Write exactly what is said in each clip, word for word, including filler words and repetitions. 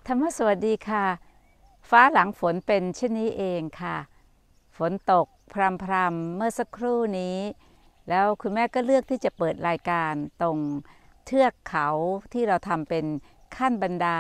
ธรรมสวัสดีค่ะฟ้าหลังฝนเป็นเช่นนี้เองค่ะฝนตกพรำๆเมื่อสักครู่นี้แล้วคุณแม่ก็เลือกที่จะเปิดรายการตรงเทือกเขาที่เราทำเป็นขั้นบันได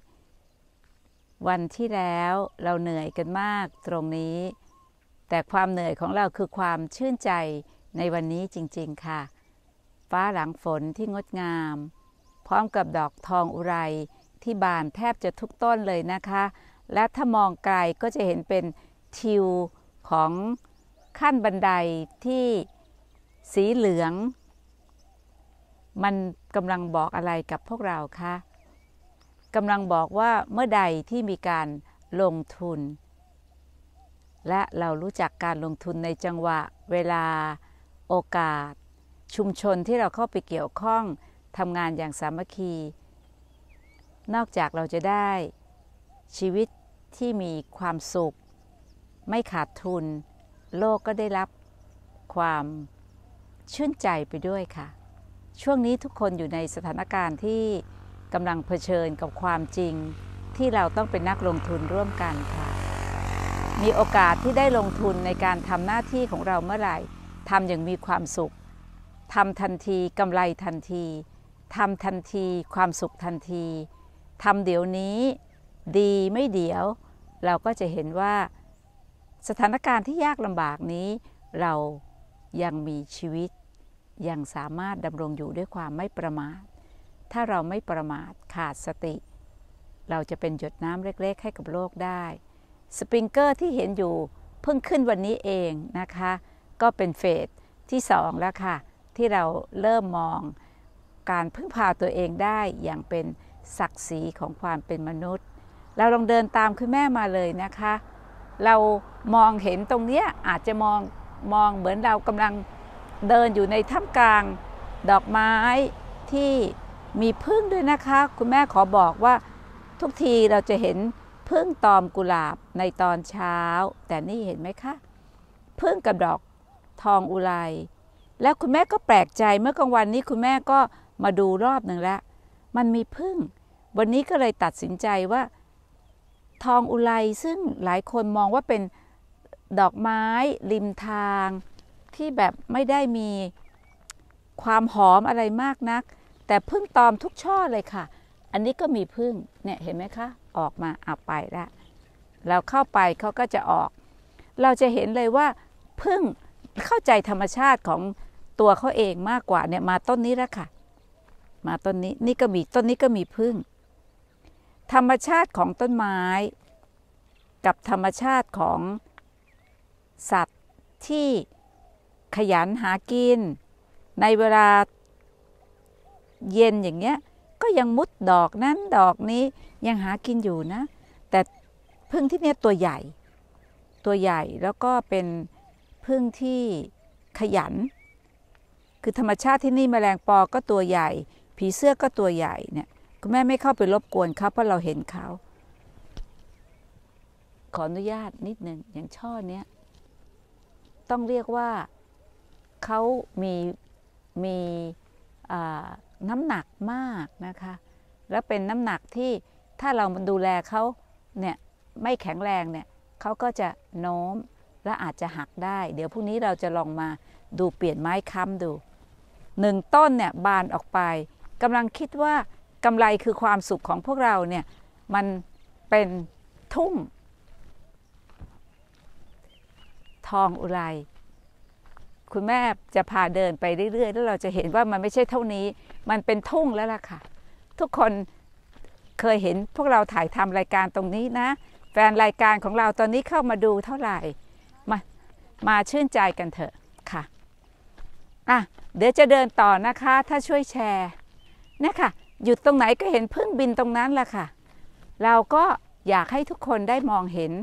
วันที่แล้วเราเหนื่อยกันมากตรงนี้แต่ความเหนื่อยของเราคือความชื่นใจในวันนี้จริงๆค่ะฟ้าหลังฝนที่งดงามพร้อมกับดอกทองอุไรที่บานแทบจะทุกต้นเลยนะคะและถ้ามองไกลก็จะเห็นเป็นทิวของขั้นบันไดที่สีเหลืองมันกำลังบอกอะไรกับพวกเราคะกำลังบอกว่าเมื่อใดที่มีการลงทุนและเรารู้จักการลงทุนในจังหวะเวลาโอกาสชุมชนที่เราเข้าไปเกี่ยวข้องทำงานอย่างสามัคคีนอกจากเราจะได้ชีวิตที่มีความสุขไม่ขาดทุนโลกก็ได้รับความชื่นใจไปด้วยค่ะช่วงนี้ทุกคนอยู่ในสถานการณ์ที่กำลังเผชิญกับความจริงที่เราต้องเป็นนักลงทุนร่วมกันค่ะมีโอกาสที่ได้ลงทุนในการทำหน้าที่ของเราเมื่อไหร่ทำอย่างมีความสุขทำทันทีกำไรทันทีทำทันทีความสุขทันทีทำเดี๋ยวนี้ดีไม่เดี๋ยวเราก็จะเห็นว่าสถานการณ์ที่ยากลำบากนี้เรายังมีชีวิตยังสามารถดำรงอยู่ด้วยความไม่ประมาทถ้าเราไม่ประมาทขาดสติเราจะเป็นหยดน้ำเล็กๆให้กับโลกได้สปริงเกอร์ที่เห็นอยู่เพิ่งขึ้นวันนี้เองนะคะก็เป็นเฟสที่สองแล้วค่ะที่เราเริ่มมองการพึ่งพาตัวเองได้อย่างเป็นศักดิ์ศรีของความเป็นมนุษย์เราลองเดินตามคุณแม่มาเลยนะคะเรามองเห็นตรงนี้อาจจะมองมองเหมือนเรากำลังเดินอยู่ในท่ามกลางดอกไม้ที่มีผึ้งด้วยนะคะคุณแม่ขอบอกว่าทุกทีเราจะเห็นผึ้งตอมกุหลาบในตอนเช้าแต่นี่เห็นไหมคะผึ้งกับดอกทองอุไรแล้วคุณแม่ก็แปลกใจเมื่อกลางวันนี้คุณแม่ก็มาดูรอบหนึ่งแล้วมันมีผึ้งวันนี้ก็เลยตัดสินใจว่าทองอุไรซึ่งหลายคนมองว่าเป็นดอกไม้ริมทางที่แบบไม่ได้มีความหอมอะไรมากนักแต่ผึ้งตอมทุกช่อเลยค่ะอันนี้ก็มีผึ้งเนี่ยเห็นไหมคะออกมาเอาไปแล้วเราเข้าไปเขาก็จะออกเราจะเห็นเลยว่าผึ้งเข้าใจธรรมชาติของตัวเขาเองมากกว่าเนี่ยมาต้นนี้แล้วค่ะมาต้นนี้นี่ก็มีต้นนี้ก็มีผึ้งธรรมชาติของต้นไม้กับธรรมชาติของสัตว์ที่ขยันหากินในเวลาเย็นอย่างเงี้ยก็ยังมุดดอกนั้นดอกนี้ยังหากินอยู่นะแต่ผึ้งที่เนี่ยตัวใหญ่ตัวใหญ่แล้วก็เป็นผึ้งที่ขยันคือธรรมชาติที่นี่แมลงปอก็ตัวใหญ่ผีเสื้อก็ตัวใหญ่เนี่ยคุณแม่ไม่เข้าไปรบกวนเขาเพราะเราเห็นเขาขออนุญาตนิดนึงอย่างช่อเนี้ยต้องเรียกว่าเขามีมีน้ำหนักมากนะคะแล้วเป็นน้ำหนักที่ถ้าเราดูแลเขาเนี่ยไม่แข็งแรงเนี่ยเขาก็จะโน้มและอาจจะหักได้เดี๋ยวพรุ่งนี้เราจะลองมาดูเปลี่ยนไม้ค้ำดูหนึ่งต้นเนี่ยบานออกไปกำลังคิดว่ากำไรคือความสุขของพวกเราเนี่ยมันเป็นทุ่งทองอุไรคุณแม่จะพาเดินไปเรื่อยๆแล้วเราจะเห็นว่ามันไม่ใช่เท่านี้มันเป็นทุ่งแล้วล่ะค่ะทุกคนเคยเห็นพวกเราถ่ายทำรายการตรงนี้นะแฟนรายการของเราตอนนี้เข้ามาดูเท่าไหร่มามาชื่นใจกันเถอะค่ะอ่ะเดี๋ยวจะเดินต่อนะคะถ้าช่วยแชร์เนี่ยค่ะหยุดตรงไหนก็เห็นผึ้งบินตรงนั้นแหละค่ะเราก็อยากให้ทุกคนได้มองเห็น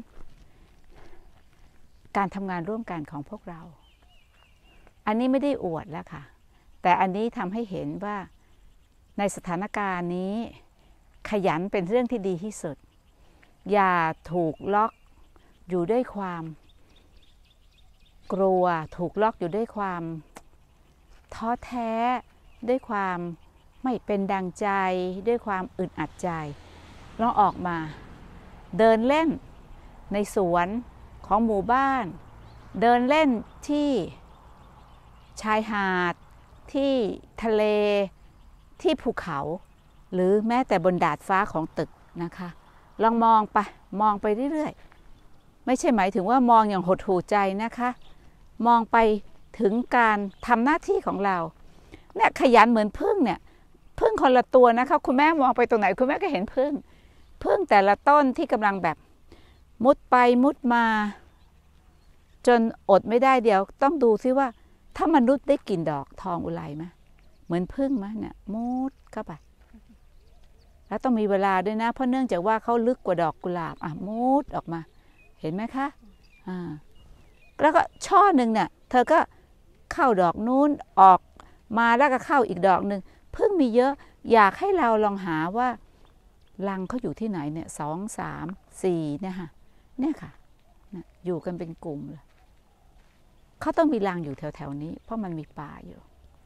การทำงานร่วมกันของพวกเราอันนี้ไม่ได้อวดแล้วค่ะแต่อันนี้ทำให้เห็นว่าในสถานการณ์นี้ขยันเป็นเรื่องที่ดีที่สุดอย่าถูกล็อกอยู่ด้วยความกลัวถูกล็อกอยู่ด้วยความท้อแท้ด้วยความไม่เป็นดังใจด้วยความอึดอัดใจลองออกมาเดินเล่นในสวนของหมู่บ้านเดินเล่นที่ชายหาดที่ทะเลที่ภูเขาหรือแม้แต่บนดาดฟ้าของตึกนะคะลองมองไปมองไปเรื่อยๆไม่ใช่หมายถึงว่ามองอย่างหดหู่ใจนะคะมองไปถึงการทำหน้าที่ของเราเนี่ยขยันเหมือนผึ้งเนี่ยผึ้งคนละตัวนะคะคุณแม่มองไปตรงไหนคุณแม่ก็เห็นผึ้งผึ้งแต่ละต้นที่กำลังแบบมุดไปมุดมาจนอดไม่ได้เดี๋ยวต้องดูซิว่าถ้ามนุษย์ได้กลิ่นดอกทองอุไรไหมเหมือนผึ้งไหมเนี่ยมุดเข้าไปแล้วต้องมีเวลาด้วยนะเพราะเนื่องจากว่าเขาลึกกว่าดอกกุหลาบอ่ะมุดออกมาเห็นไหมคะอ่าแล้วก็ช่อหนึ่งเนี่ยเธอก็เข้าดอกนู้นออกมาแล้วก็เข้าอีกดอกหนึ่งผึ้งมีเยอะอยากให้เราลองหาว่ารังเขาอยู่ที่ไหนเนี่ยสองสามสี่เนี่ยค่ะเนี่ยค่ะอยู่กันเป็นกลุ่มเลยเขาต้องมีรังอยู่แถวๆนี้เพราะมันมีป่าอยู่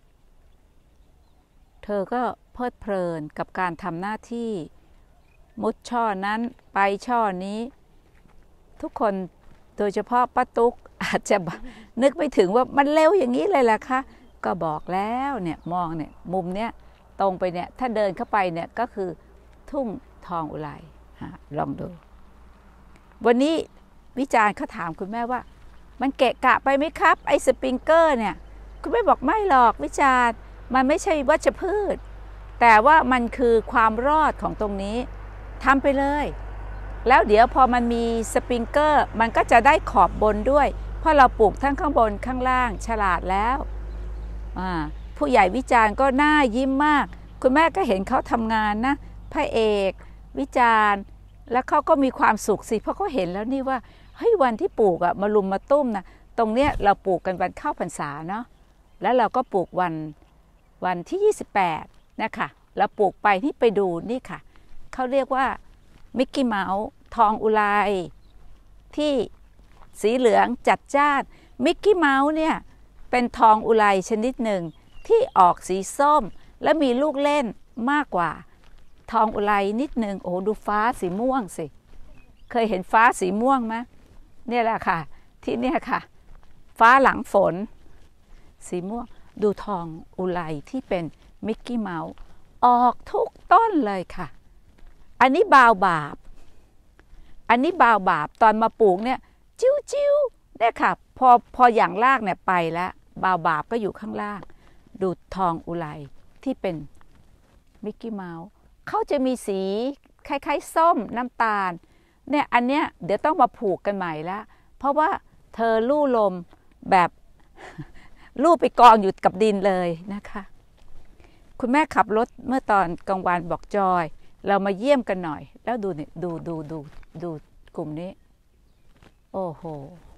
เธอก็เพลิดเพลินกับการทำหน้าที่มุดช่อนั้นไปช่อนี้ทุกคนโดยเฉพาะป้าตุ๊กอาจจะนึกไม่ถึงว่ามันเร็วอย่างนี้เลยล่ะคะก็บอกแล้วเนี่ยมองเนี่ยมุมเนี้ยตรงไปเนี่ยถ้าเดินเข้าไปเนี่ยก็คือทุ่งทองอุไรลองดูวันนี้วิจารณ์เขาถามคุณแม่ว่ามันเกะกะไปไหมครับไอ้สปริงเกอร์เนี่ยคุณแม่บอกไม่หรอกวิจารณ์มันไม่ใช่วัชพืชแต่ว่ามันคือความรอดของตรงนี้ทำไปเลยแล้วเดี๋ยวพอมันมีสปริงเกอร์มันก็จะได้ขอบบนด้วยเพราะเราปลูกทั้งข้างบนข้างล่างฉลาดแล้วผู้ใหญ่วิจารณ์ก็น่ายิ้มมากคุณแม่ก็เห็นเขาทำงานนะพระเอกวิจารณ์แล้วเขาก็มีความสุขสิเพราะเขาเห็นแล้วนี่ว่าเฮ้ยวันที่ปลูกอะมาลุมมาตุ้มนะตรงเนี้ยเราปลูกกันวันเข้าพรรษาเนาะแล้วเราก็ปลูกวันวันที่ยี่สิบแปดนะคะเราปลูกไปที่ไปดูนี่ค่ะเขาเรียกว่ามิกกี้เมาส์ทองอุไรที่สีเหลืองจัดจ้านมิกกี้เมาส์เนี่ยเป็นทองอุไรชนิดหนึ่งที่ออกสีส้มและมีลูกเล่นมากกว่าทองอุไรนิดหนึ่งโอ้ดูฟ้าสีม่วงสิเคยเห็นฟ้าสีม่วงไหมเนี่ยแหละค่ะที่เนี่ยค่ะฟ้าหลังฝนสีม่วงดูทองอุไรที่เป็นมิกกี้เมาส์ออกทุกต้นเลยค่ะอันนี้บาวบาบอันนี้บาวบาบตอนมาปลูกเนี่ยจิ้วจิ้วเนี่ยค่ะพอพออย่างรากเนี่ยไปแล้วบาวบาบก็อยู่ข้างล่างดูทองอุไรที่เป็นมิกกี้เมาส์เขาจะมีสีคล้ายๆส้มน้ำตาลเนี่ยอันเนี้ยเดี๋ยวต้องมาผูกกันใหม่ละเพราะว่าเธอลู่ลมแบบลู่ไปกองอยู่กับดินเลยนะคะคุณแม่ขับรถเมื่อตอนกลางวันบอกจอยเรามาเยี่ยมกันหน่อยแล้วดูเนี่ยดูดูดูดูกลุ่มนี้โอ้โห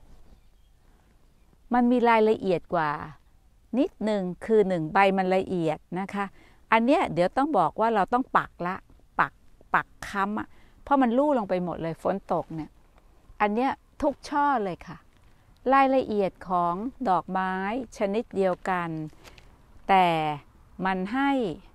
มันมีรายละเอียดกว่านิดหนึ่งคือหนึ่งใบมันละเอียดนะคะอันเนี้ยเดี๋ยวต้องบอกว่าเราต้องปักละปักปักค้ำอ่ะเพราะมันลู่ลงไปหมดเลยฝนตกเนี่ยอันเนี้ยทุกช่อเลยค่ะรายละเอียดของดอกไม้ชนิดเดียวกันแต่มันให้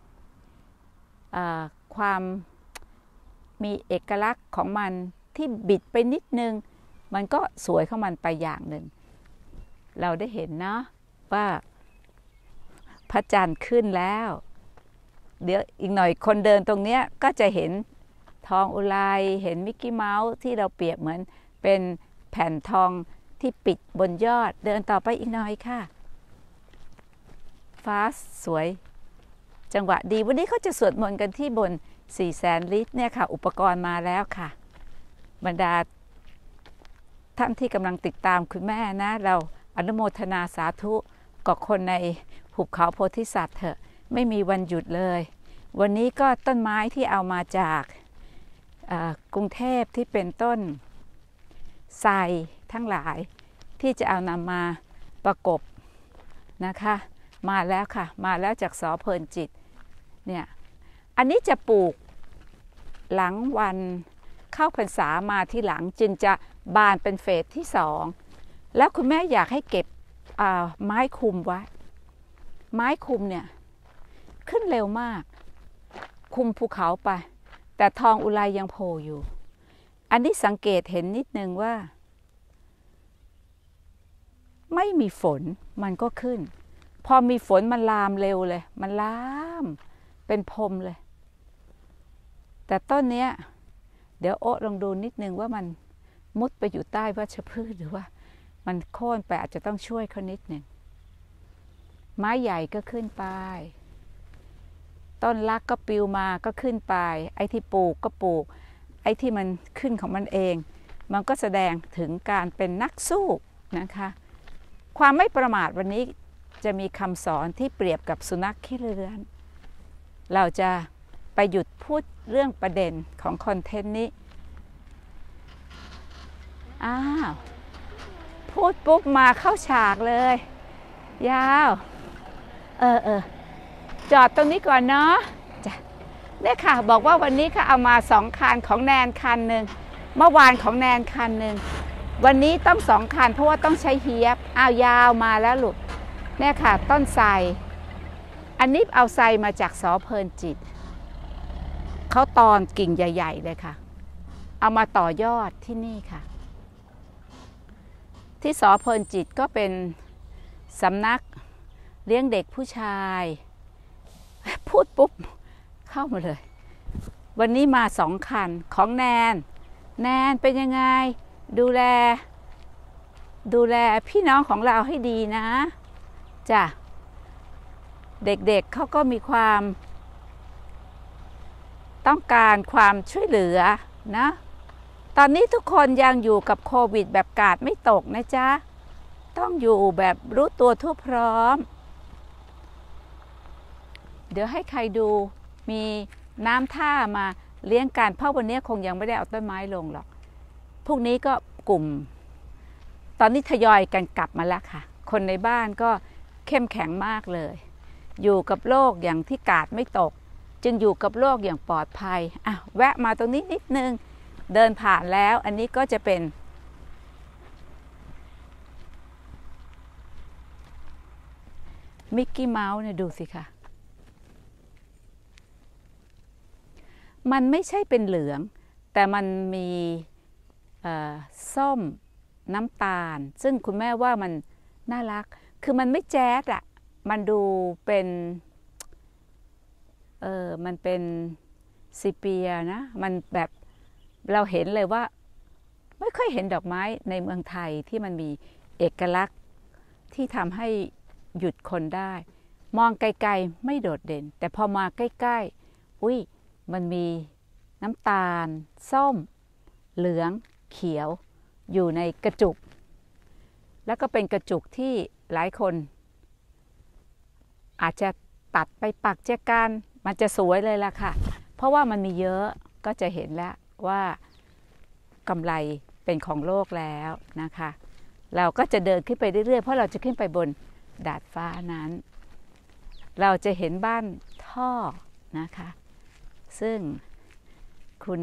ความมีเอกลักษณ์ของมันที่บิดไปนิดนึงมันก็สวยของมันไปอย่างหนึ่งเราได้เห็นเนาะว่าพระจันทร์ขึ้นแล้วเดี๋ยวอีกหน่อยคนเดินตรงเนี้ยก็จะเห็นทองอุไรเห็นมิกกี้เมาส์ที่เราเปรียบเหมือนเป็นแผ่นทองที่ปิดบนยอดเดินต่อไปอีกหน่อยค่ะฟ้าสวยจังหวะดีวันนี้เขาจะสวดมนต์กันที่บนสี่แสนลิตรเนี่ยค่ะอุปกรณ์มาแล้วค่ะบรรดาท่านที่กำลังติดตามคุณแม่นะเราอนุโมทนาสาธุกับคนในหุบเขาโพธิสัตว์เถอะไม่มีวันหยุดเลยวันนี้ก็ต้นไม้ที่เอามาจากกรุงเทพที่เป็นต้นไทรทั้งหลายที่จะเอานำมาประกบนะคะมาแล้วค่ะมาแล้วจากสอเพลินจิตเนี่ยอันนี้จะปลูกหลังวันเข้าพรรษามาที่หลังจึงจะบานเป็นเฟสที่สองแล้วคุณแม่อยากให้เก็บไม้คุมไว้ไม้คุมเนี่ยขึ้นเร็วมากคุมภูเขาไปแต่ทองอุไรยังโผล่อยู่อันนี้สังเกตเห็นนิดนึงว่าไม่มีฝนมันก็ขึ้นพอมีฝนมันลามเร็วเลยมันลามเป็นพรมเลยแต่ต้นเนี้ยเดี๋ยวโอ๊ตลองดูนิดนึงว่ามันมุดไปอยู่ใต้วัชพืชหรือว่ามันโค่นไปอาจจะต้องช่วยเขานิดหนึ่งไม้ใหญ่ก็ขึ้นไปต้นรักก็ปลิวมาก็ขึ้นไปไอ้ที่ปลูกก็ปลูกไอ้ที่มันขึ้นของมันเองมันก็แสดงถึงการเป็นนักสู้นะคะความไม่ประมาทวันนี้จะมีคำสอนที่เปรียบกับสุนัขขี้เลื้อนเราจะไปหยุดพูดเรื่องประเด็นของคอนเทนต์นี้อ้าวพูดปุ๊บมาเข้าฉากเลยยาวเออเออจอดตรงนี้ก่อนเนาะจ้ะเนี่ยค่ะบอกว่าวันนี้ค่ะเอามาสองคันของแนนคันหนึ่งเมื่อวานของแนนคันหนึ่งวันนี้ต้องสองคันเพราะว่าต้องใช้เฮียบอ้าวยาวมาแล้วลูกเนี่ยค่ะต้นไทรอันนี้เอาไทรมาจากสอเพลินจิตเขาตอนกิ่งใหญ่ๆเลยค่ะเอามาต่อยอดที่นี่ค่ะที่สอเพลินจิตก็เป็นสำนักเลี้ยงเด็กผู้ชายพูดปุ๊บเข้ามาเลยวันนี้มาสองคันของแนนแนนเป็นยังไงดูแลดูแลพี่น้องของเราให้ดีนะจ้ะเด็กๆ เ, เขาก็มีความต้องการความช่วยเหลือนะตอนนี้ทุกคนยังอยู่กับโควิดแบบกาดไม่ตกนะจ๊ะต้องอยู่แบบรู้ตัวทั่วพร้อมเดี๋ยวให้ใครดูมีน้ำท่ามาเลี้ยงกันเพราะวันนี้คงยังไม่ได้เอาต้นไม้ลงหรอกพวกนี้ก็กลุ่มตอนนี้ทยอยกันกลับมาแล้วค่ะคนในบ้านก็เข้มแข็งมากเลยอยู่กับโลกอย่างที่กาดไม่ตกจึงอยู่กับโลกอย่างปลอดภัยอ่ะแวะมาตรงนี้นิดนึงเดินผ่านแล้วอันนี้ก็จะเป็นมิกกี้เมาส์เนี่ยดูสิค่ะมันไม่ใช่เป็นเหลืองแต่มันมีส้มน้ำตาลซึ่งคุณแม่ว่ามันน่ารักคือมันไม่แจ๊ดอะมันดูเป็นเออมันเป็นซีเปียนะมันแบบเราเห็นเลยว่าไม่ค่อยเห็นดอกไม้ในเมืองไทยที่มันมีเอกลักษณ์ที่ทำให้หยุดคนได้มองไกลๆไม่โดดเด่นแต่พอมาใกล้ๆอุ้ยมันมีน้ำตาลส้มเหลืองเขียวอยู่ในกระจุกแล้วก็เป็นกระจุกที่หลายคนอาจจะตัดไปปักแจกันมันจะสวยเลยล่ะค่ะเพราะว่ามันมีเยอะก็จะเห็นแล้วว่ากำไรเป็นของโลกแล้วนะคะเราก็จะเดินขึ้นไปเรื่อยๆเพราะเราจะขึ้นไปบนดาดฟ้านั้นเราจะเห็นบ้านท่อนะคะซึ่งคุณ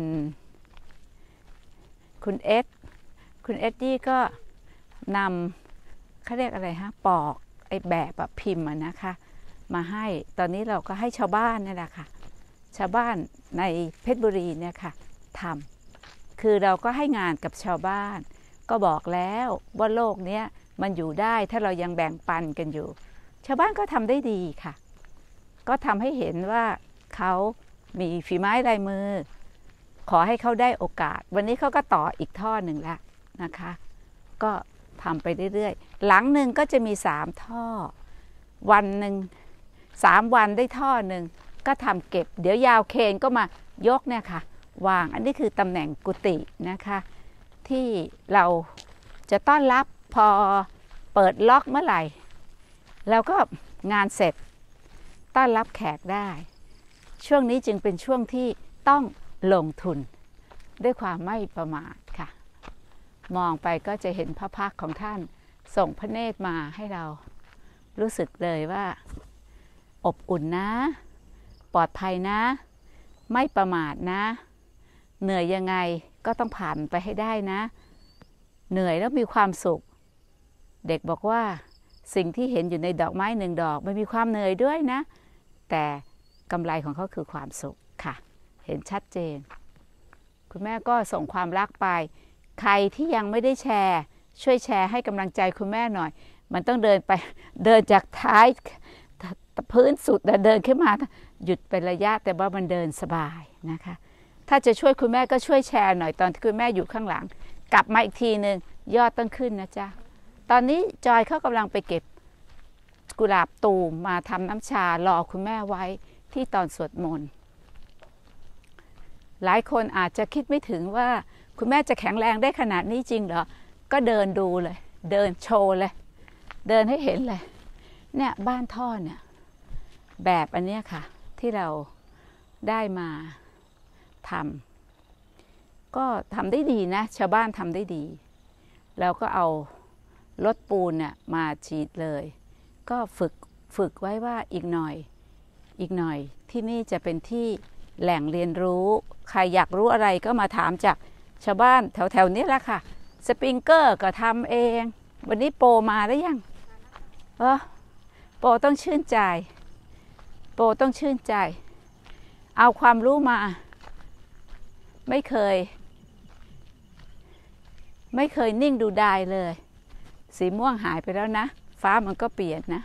คุณเอสคุณเอสยี่ก็นำเขาเรียกอะไรฮะปอกไอ้แบบแบบพิมพ์นะคะมาให้ตอนนี้เราก็ให้ชาวบ้านนี่แหละค่ะชาวบ้านในเพชรบุรีเนี่ยค่ะทำคือเราก็ให้งานกับชาวบ้านก็บอกแล้วว่าโลกนี้มันอยู่ได้ถ้าเรายังแบ่งปันกันอยู่ชาวบ้านก็ทำได้ดีค่ะก็ทำให้เห็นว่าเขามีฝีไม้ลายมือขอให้เขาได้โอกาสวันนี้เขาก็ต่ออีกท่อหนึ่งแล้วนะคะก็ทำไปเรื่อยๆหลังหนึ่งก็จะมีสามท่อวันหนึ่งสามวันได้ท่อหนึ่งก็ทำเก็บเดี๋ยวยาวเคนก็มายกเนี่ยค่ะวางอันนี้คือตำแหน่งกุฏินะคะที่เราจะต้อนรับพอเปิดล็อกเมื่อไหร่เราก็งานเสร็จต้อนรับแขกได้ช่วงนี้จึงเป็นช่วงที่ต้องลงทุนด้วยความไม่ประมาทค่ะมองไปก็จะเห็นพระพักตร์ของท่านส่งพระเนตรมาให้เรารู้สึกเลยว่าอบอุ่นนะปลอดภัยนะไม่ประมาทนะเหนื่อยยังไงก็ต้องผ่านไปให้ได้นะเหนื่อยแล้วมีความสุขเด็กบอกว่าสิ่งที่เห็นอยู่ในดอกไม้หนึ่งดอกมันมีความเหนื่อยด้วยนะแต่กำไรของเขาคือความสุขค่ะเห็นชัดเจนคุณแม่ก็ส่งความรักไปใครที่ยังไม่ได้แชร์ช่วยแชร์ให้กำลังใจคุณแม่หน่อยมันต้องเดินไปเดินจากท้ายพื้นสุดเดินขึ้นมาหยุดเป็นระยะแต่ว่ามันเดินสบายนะคะถ้าจะช่วยคุณแม่ก็ช่วยแชร์หน่อยตอนที่คุณแม่อยู่ข้างหลังกลับมาอีกทีหนึ่งยอดต้องขึ้นนะจ๊ะตอนนี้จอยเขากำลังไปเก็บกุหลาบตูมมาทำน้ำชารอคุณแม่ไว้ที่ตอนสวดมนต์หลายคนอาจจะคิดไม่ถึงว่าคุณแม่จะแข็งแรงได้ขนาดนี้จริงเหรอก็เดินดูเลยเดินโชว์เลยเดินให้เห็นเลยเนี่ยบ้านท่อเนี่ยแบบอันเนี้ยค่ะที่เราได้มาทำก็ทำได้ดีนะชาวบ้านทำได้ดีแล้วก็เอารถปูนเนี่ยมาฉีดเลยก็ฝึกฝึกไว้ว่าอีกหน่อยอีกหน่อยที่นี่จะเป็นที่แหล่งเรียนรู้ใครอยากรู้อะไรก็มาถามจากชาวบ้านแถวๆนี้แหละค่ะสปริงเกอร์ก็ทำเองวันนี้โปรมาแล้วยังเออโปรต้องชื่นใจโปรต้องชื่นใจเอาความรู้มาไม่เคยไม่เคยนิ่งดูดายเลยสีม่วงหายไปแล้วนะฟ้ามันก็เปลี่ยนนะ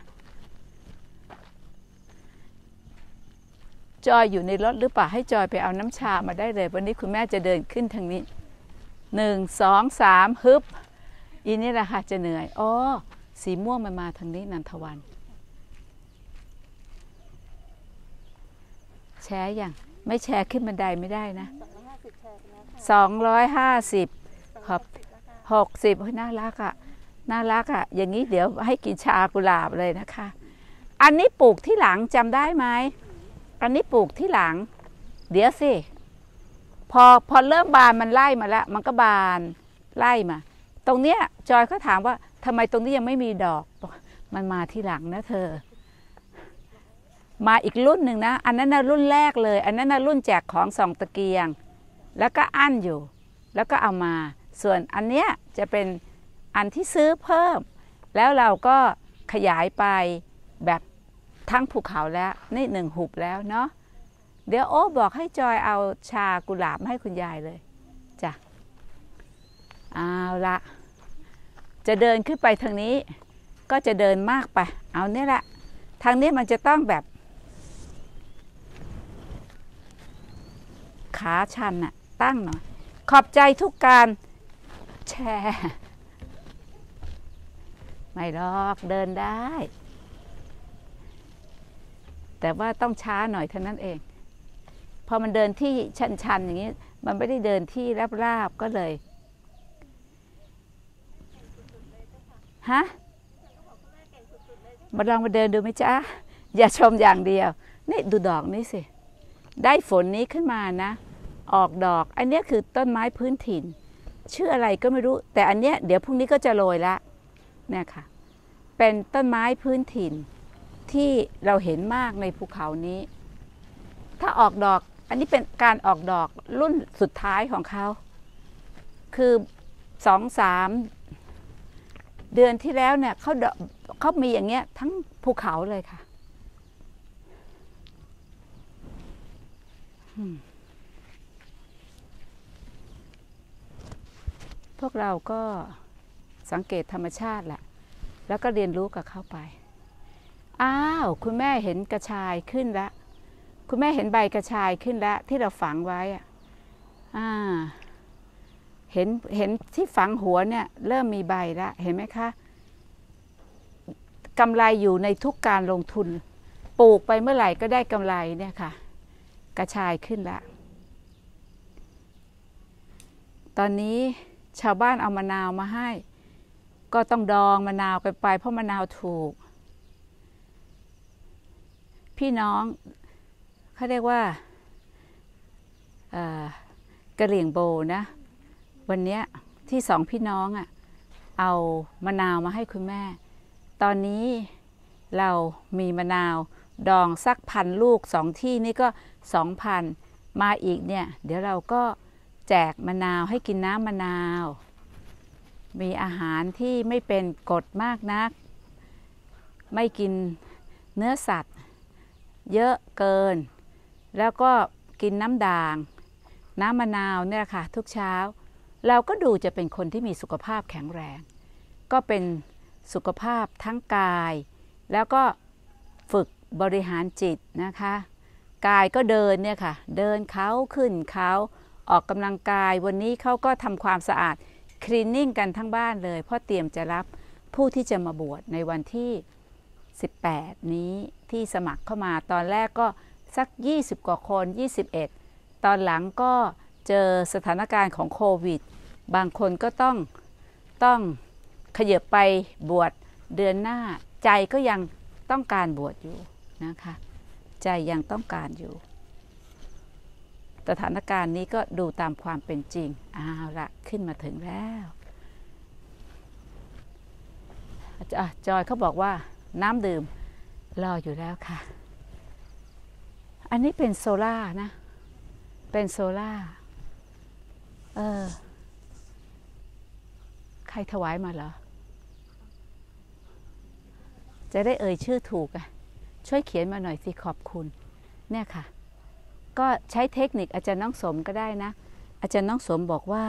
จอยอยู่ในรถหรือเปล่าให้จอยไปเอาน้ำชามาได้เลยวันนี้คุณแม่จะเดินขึ้นทางนี้หนึ่งสองสามฮึบอีนี่แหละค่ะจะเหนื่อยอ๋อสีม่วงมันมาทางนี้นันทวันแชร์ยังไม่แชร์ขึ้นบันไดไม่ได้นะสองร้อยห้าสิบขอบหกสิบน่ารักอ่ะน่ารักอ่ะอย่างนี้เดี๋ยวให้กินชากุหลาบเลยนะคะอันนี้ปลูกที่หลังจำได้ไหมอันนี้ปลูกที่หลังเดี๋ยวสิพอพอเริ่มบานมันไล่มาแล้วมันก็บานไล่มาตรงเนี้ยจอยเขาถามว่าทำไมตรงนี้ยังไม่มีดอกมันมาที่หลังนะเธอมาอีกรุ่นหนึ่งนะอันนั้นนะรุ่นแรกเลยอันนั้นนะรุ่นแจกของสองตะเกียงแล้วก็อั้นอยู่แล้วก็เอามาส่วนอันเนี้ยจะเป็นอันที่ซื้อเพิ่มแล้วเราก็ขยายไปแบบทั้งภูเขาแล้วนี่หนึ่งหุบแล้วเนาะเดี๋ยวโอ้บอกให้จอยเอาชากุหลาบให้คุณยายเลยจ้ะเอาละจะเดินขึ้นไปทางนี้ก็จะเดินมากไปเอาเนี่ยแหละทางนี้มันจะต้องแบบขาชันน่ะตั้งหน่อยขอบใจทุกการแชร์ไม่หรอกเดินได้แต่ว่าต้องช้าหน่อยเท่านั้นเองพอมันเดินที่ชันๆอย่างนี้มันไม่ได้เดินที่ราบๆก็เลยฮะมาลองมาเดินดูไหมจ๊ะอย่าชมอย่างเดียวนี่ดูดอกนี้สิได้ฝนนี้ขึ้นมานะออกดอกอันนี้คือต้นไม้พื้นถิ่นชื่ออะไรก็ไม่รู้แต่อันเนี้ยเดี๋ยวพรุ่งนี้ก็จะโรยละเนี่ยค่ะเป็นต้นไม้พื้นถิ่นที่เราเห็นมากในภูเขานี้ถ้าออกดอกอันนี้เป็นการออกดอกรุ่นสุดท้ายของเขาคือสองสามเดือนที่แล้วเนี่ยเขาเขามีอย่างเงี้ยทั้งภูเขาเลยค่ะพวกเราก็สังเกตธรรมชาติแหละแล้วก็เรียนรู้กับเข้าไปอ้าวคุณแม่เห็นกระชายขึ้นแล้วคุณแม่เห็นใบกระชายขึ้นแล้วที่เราฝังไว้อ่ะอ่าเห็นเห็นที่ฝังหัวเนี่ยเริ่มมีใบแล้วเห็นไหมคะกำไรอยู่ในทุกการลงทุนปลูกไปเมื่อไหร่ก็ได้กำไรเนี่ยค่ะกระชายขึ้นแล้วตอนนี้ชาวบ้านเอามะนาวมาให้ก็ต้องดองมะนาวกันไปเพราะมะนาวถูกพี่น้องเขาเรียกว่ากะเหรี่ยงโบนะวันนี้ที่สองพี่น้องอ่ะเอามะนาวมาให้คุณแม่ตอนนี้เรามีมะนาวดองสักพันลูกสองที่นี่ก็สองพันมาอีกเนี่ยเดี๋ยวเราก็แจกมะนาวให้กินน้ำมะนาวมีอาหารที่ไม่เป็นกรดมากนักไม่กินเนื้อสัตว์เยอะเกินแล้วก็กินน้ำด่างน้ำมะนาวเนี่ยค่ะทุกเช้าเราก็ดูจะเป็นคนที่มีสุขภาพแข็งแรงก็เป็นสุขภาพทั้งกายแล้วก็ฝึกบริหารจิตนะคะกายก็เดินเนี่ยค่ะเดินเขาขึ้นเขาออกกำลังกายวันนี้เขาก็ทำความสะอาดคลีนนิ่งกันทั้งบ้านเลยเพราะเตรียมจะรับผู้ที่จะมาบวชในวันที่สิบแปดนี้ที่สมัครเข้ามาตอนแรกก็สักยี่สิบกว่าคนยี่สิบเอ็ดตอนหลังก็เจอสถานการณ์ของโควิดบางคนก็ต้องต้องขยับไปบวชเดือนหน้าใจก็ยังต้องการบวชอยู่นะคะใจยังต้องการอยู่สถานการณ์นี้ก็ดูตามความเป็นจริงเอาละขึ้นมาถึงแล้วจอยเขาบอกว่าน้ำดื่มรออยู่แล้วค่ะอันนี้เป็นโซล่านะเป็นโซล่าเออใครถวายมาเหรอจะได้เอ่ยชื่อถูกอ่ะช่วยเขียนมาหน่อยสิขอบคุณเนี่ยค่ะก็ใช้เทคนิคอาจารย์น้องสมก็ได้นะอาจารย์น้องสมบอกว่า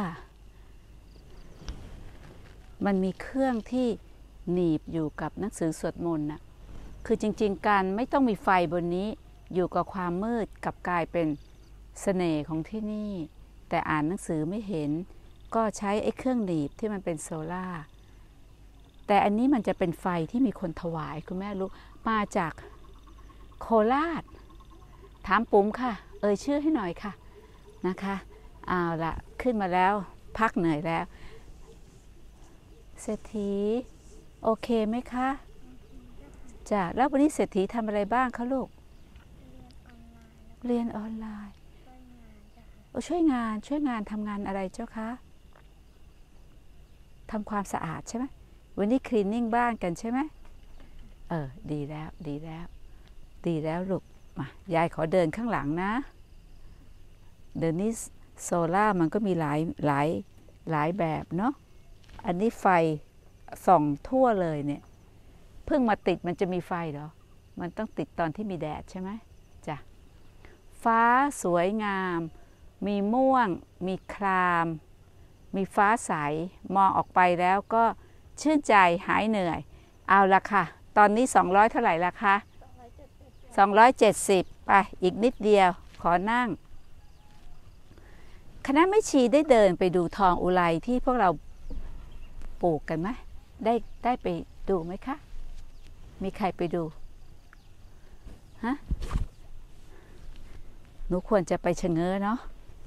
มันมีเครื่องที่หนีบอยู่กับหนังสือสวดมนต์น่ะคือจริงๆการไม่ต้องมีไฟบนนี้อยู่กับความมืดกับกลายเป็นเสน่ห์ของที่นี่แต่อ่านหนังสือไม่เห็นก็ใช้ไอ้เครื่องหนีบที่มันเป็นโซล่าแต่อันนี้มันจะเป็นไฟที่มีคนถวายคุณแม่รู้มาจากโคราชถามปุ๋มค่ะเอ่ยชื่อให้หน่อยค่ะนะคะเอาละขึ้นมาแล้วพักเหนื่อยแล้วเศรษฐีโอเคไหมคะจ้ะแล้ววันนี้เศรษฐีทำอะไรบ้างคะลูกเรียนออนไลน์ช่วยงานช่วยงานทำงานอะไรเจ้าคะทำความสะอาดใช่ไหมวันนี้คลีนนิ่งบ้านกันใช่ไหมเออดีแล้วดีแล้วดีแล้วลูกมายายขอเดินข้างหลังนะเดี๋ยวนี้โซล่ามันก็มีหลายหลายหลายแบบเนาะอันนี้ไฟส่องทั่วเลยเนี่ยเพิ่งมาติดมันจะมีไฟเหรอมันต้องติดตอนที่มีแดดใช่ไหมจ้ะฟ้าสวยงามมีม่วงมีครามมีฟ้าใสมองออกไปแล้วก็ชื่นใจหายเหนื่อยเอาละค่ะตอนนี้สองร้อยเท่าไหร่ละคะสองร้อยเจ็ดสิบไปอีกนิดเดียวขอนั่งคณะแม่ชีได้เดินไปดูทองอุไรที่พวกเราปลูกกันไหมได้ได้ไปดูไหมคะมีใครไปดูฮะหนูควรจะไปชะเง้อเนาะ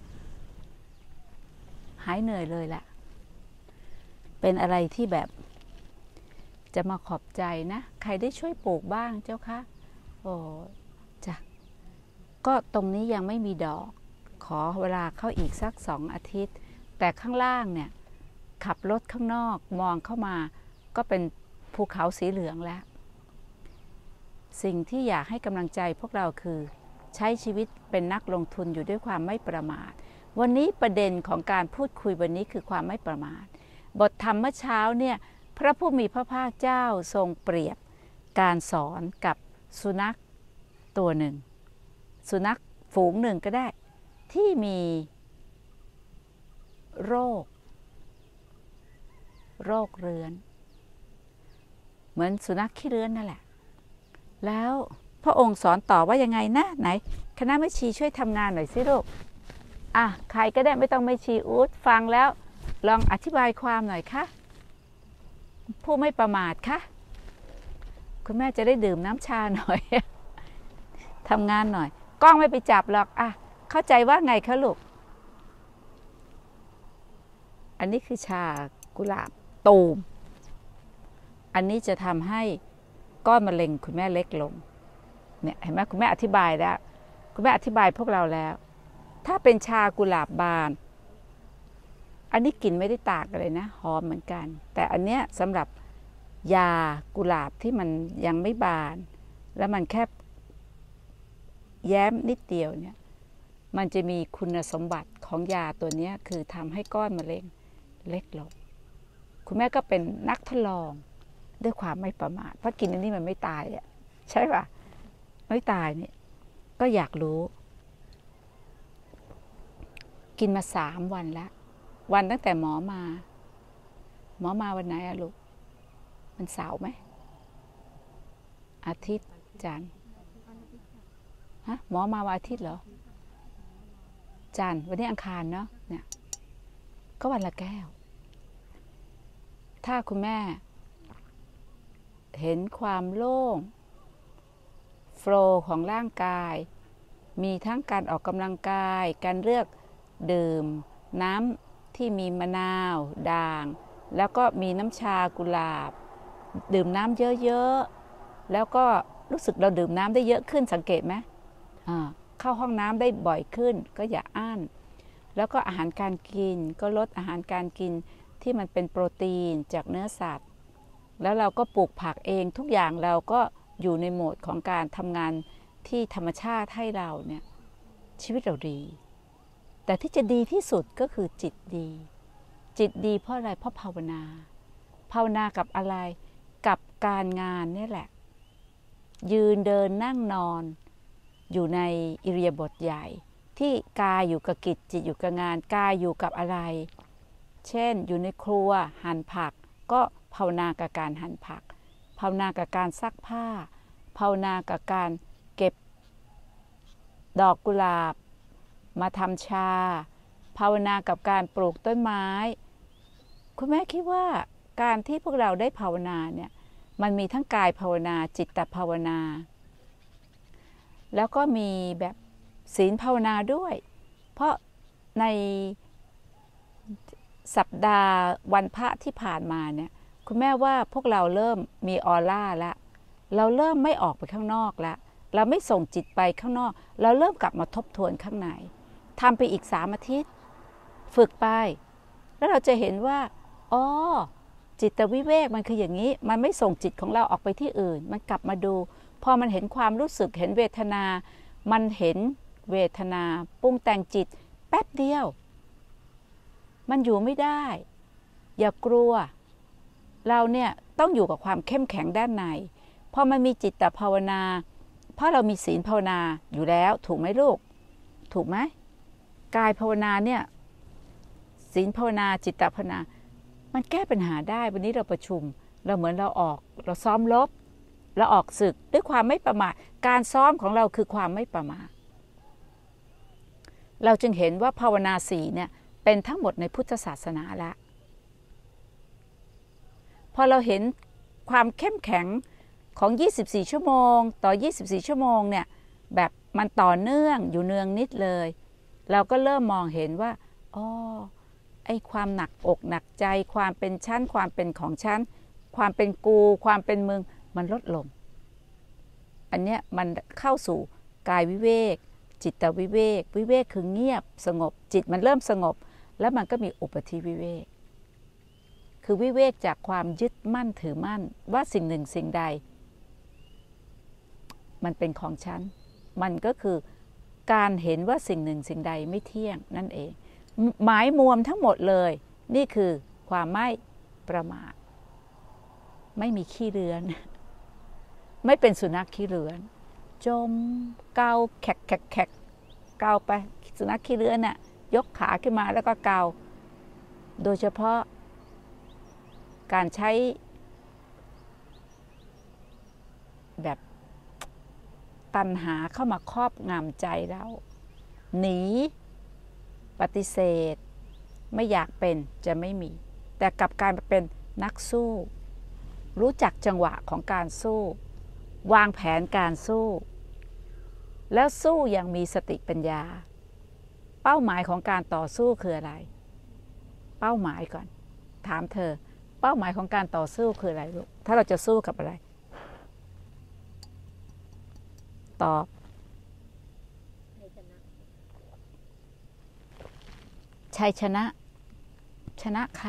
หายเหนื่อยเลยแหละเป็นอะไรที่แบบจะมาขอบใจนะใครได้ช่วยปลูกบ้างเจ้าคะโอ้จ้ะก็ตรงนี้ยังไม่มีดอกขอเวลาเข้าอีกสักสองอาทิตย์แต่ข้างล่างเนี่ยขับรถข้างนอกมองเข้ามาก็เป็นภูเขาสีเหลืองแล้วสิ่งที่อยากให้กำลังใจพวกเราคือใช้ชีวิตเป็นนักลงทุนอยู่ด้วยความไม่ประมาทวันนี้ประเด็นของการพูดคุยวันนี้คือความไม่ประมาทบทธรรมเมื่อเช้าเนี่ยพระผู้มีพระภาคเจ้าทรงเปรียบการสอนกับสุนัขตัวหนึ่งสุนัขฝูงหนึ่งก็ได้ที่มีโรคโรคเรื้อนเหมือนสุนัขขี้เรื้อนนั่นแหละแล้วพระองค์สอนต่อว่ายังไงนะไหนคณะแม่ชีช่วยทำงานหน่อยสิลูกอ่ะใครก็ได้ไม่ต้องแม่ชีอู๊ดฟังแล้วลองอธิบายความหน่อยค่ะผู้ไม่ประมาทค่ะคุณแม่จะได้ดื่มน้ำชาหน่อย ทำงานหน่อยกล้องไม่ไปจับหรอกอ่ะเข้าใจว่าไงคะลูกอันนี้คือชากุหลาบตูมอันนี้จะทำให้ก้อนมะเร็งคุณแม่เล็กลงเนี่ยเห็นไหมคุณแม่อธิบายแล้วคุณแม่อธิบายพวกเราแล้วถ้าเป็นชากุหลาบบานอันนี้กลิ่นไม่ได้ต่างกันเลยนะหอมเหมือนกันแต่อันเนี้ยสำหรับยากุหลาบที่มันยังไม่บานแล้วมันแค่แย้มนิดเดียวเนี่ยมันจะมีคุณสมบัติของยาตัวนี้คือทำให้ก้อนมะเร็งเล็กลงคุณแม่ก็เป็นนักทดลองด้วยความไม่ประมาทเพราะกินอันนี้มันไม่ตายอ่ะใช่ป่ะไม่ตายเนี่ยก็อยากรู้กินมาสามวันแล้ววันตั้งแต่หมอมาหมอมาวันไหนอะลูกมันเสาร์ไหมอาทิตย์จันทร์ฮะหมอมาวันอาทิตย์เหรอจันทร์วันนี้อังคารเนาะเนี่ยก็วันละแก้วถ้าคุณแม่เห็นความโล่งโฟลว์ของร่างกายมีทั้งการออกกำลังกายการเลือกดื่มน้ำที่มีมะนาวด่างแล้วก็มีน้ำชากุหลาบดื่มน้ำเยอะๆแล้วก็รู้สึกเราดื่มน้ำได้เยอะขึ้นสังเกตไหมอ่าเข้าห้องน้ำได้บ่อยขึ้นก็อย่าอั้นแล้วก็อาหารการกินก็ลดอาหารการกินที่มันเป็นโปรตีนจากเนื้อสัตว์แล้วเราก็ปลูกผักเองทุกอย่างเราก็อยู่ในโหมดของการทำงานที่ธรรมชาติให้เราเนี่ยชีวิตเราดีแต่ที่จะดีที่สุดก็คือจิตดีจิตดีเพราะอะไรเพราะภาวนาภาวนากับอะไรกับการงานนี่แหละยืนเดินนั่งนอนอยู่ในอิริยาบถใหญ่ที่กายอยู่กับกิจจิตอยู่กับงานกายอยู่กับอะไรเช่นอยู่ในครัวหั่นผักก็ภาวนากับการหั่นผักภาวนากับการซักผ้าภาวนากับการเก็บดอกกุหลาบมาทำชาภาวนากับการปลูกต้นไม้คุณแม่คิดว่าการที่พวกเราได้ภาวนาเนี่ยมันมีทั้งกายภาวนาจิตภาวนาแล้วก็มีแบบศีลภาวนาด้วยเพราะในสัปดาห์วันพระที่ผ่านมาเนี่ยคุณแม่ว่าพวกเราเริ่มมีออร่าแล้วเราเริ่มไม่ออกไปข้างนอกแล้วเราไม่ส่งจิตไปข้างนอกเราเริ่มกลับมาทบทวนข้างในทำไปอีกสามอาทิตย์ฝึกไปแล้วเราจะเห็นว่าอ๋อจิตวิเวกมันคืออย่างนี้มันไม่ส่งจิตของเราออกไปที่อื่นมันกลับมาดูพอมันเห็นความรู้สึกเห็นเวทนามันเห็นเวทนาปรุงแต่งจิตแป๊บเดียวมันอยู่ไม่ได้อย่ากลัวเราเนี่ยต้องอยู่กับความเข้มแข็งด้านในพอมันมีจิตภาวนาเพราะเรามีศีลภาวนาอยู่แล้วถูกไหมลูกถูกไหมกายภาวนาเนี่ยศีลภาวนาจิตภาวนามันแก้ปัญหาได้วันนี้เราประชุมเราเหมือนเราออกเราซ้อมรบเราออกศึกด้วยความไม่ประมาทการซ้อมของเราคือความไม่ประมาทเราจึงเห็นว่าภาวนาสี่เนี่ยเป็นทั้งหมดในพุทธศาสนาแล้วพอเราเห็นความเข้มแข็งของยี่สิบสี่ชั่วโมงต่อยี่สิบสี่ชั่วโมงเนี่ยแบบมันต่อเนื่องอยู่เนืองนิดเลยเราก็เริ่มมองเห็นว่าอ๋อไอ้ความหนักอกหนักใจความเป็นชั้นความเป็นของชั้นความเป็นกูความเป็นมึงมันลดลงอันเนี้ยมันเข้าสู่กายวิเวกจิตวิเวกวิเวกคือเงียบสงบจิตมันเริ่มสงบแล้วมันก็มีอุปธิวิเวกคือวิเวกจากความยึดมั่นถือมั่นว่าสิ่งหนึ่งสิ่งใดมันเป็นของฉันมันก็คือการเห็นว่าสิ่งหนึ่งสิ่งใดไม่เที่ยงนั่นเองหมายมวมทั้งหมดเลยนี่คือความไม่ประมาทไม่มีขี้เรือนไม่เป็นสุนัขขี้เรือนจมเกาแขกแขกแขกเกาไปสุนัขขี้เรือนน่ะยกขาขึ้นมาแล้วก็เกาโดยเฉพาะการใช้แบบตัณหาเข้ามาครอบงำใจเราหนีปฏิเสธไม่อยากเป็นจะไม่มีแต่กลับกลายมาเป็นนักสู้รู้จักจังหวะของการสู้วางแผนการสู้แล้วสู้อย่างมีสติปัญญาเป้าหมายของการต่อสู้คืออะไรเป้าหมายก่อนถามเธอเป้าหมายของการต่อสู้คืออะไรลูกถ้าเราจะสู้กับอะไรตอบชัยชนะชนะใคร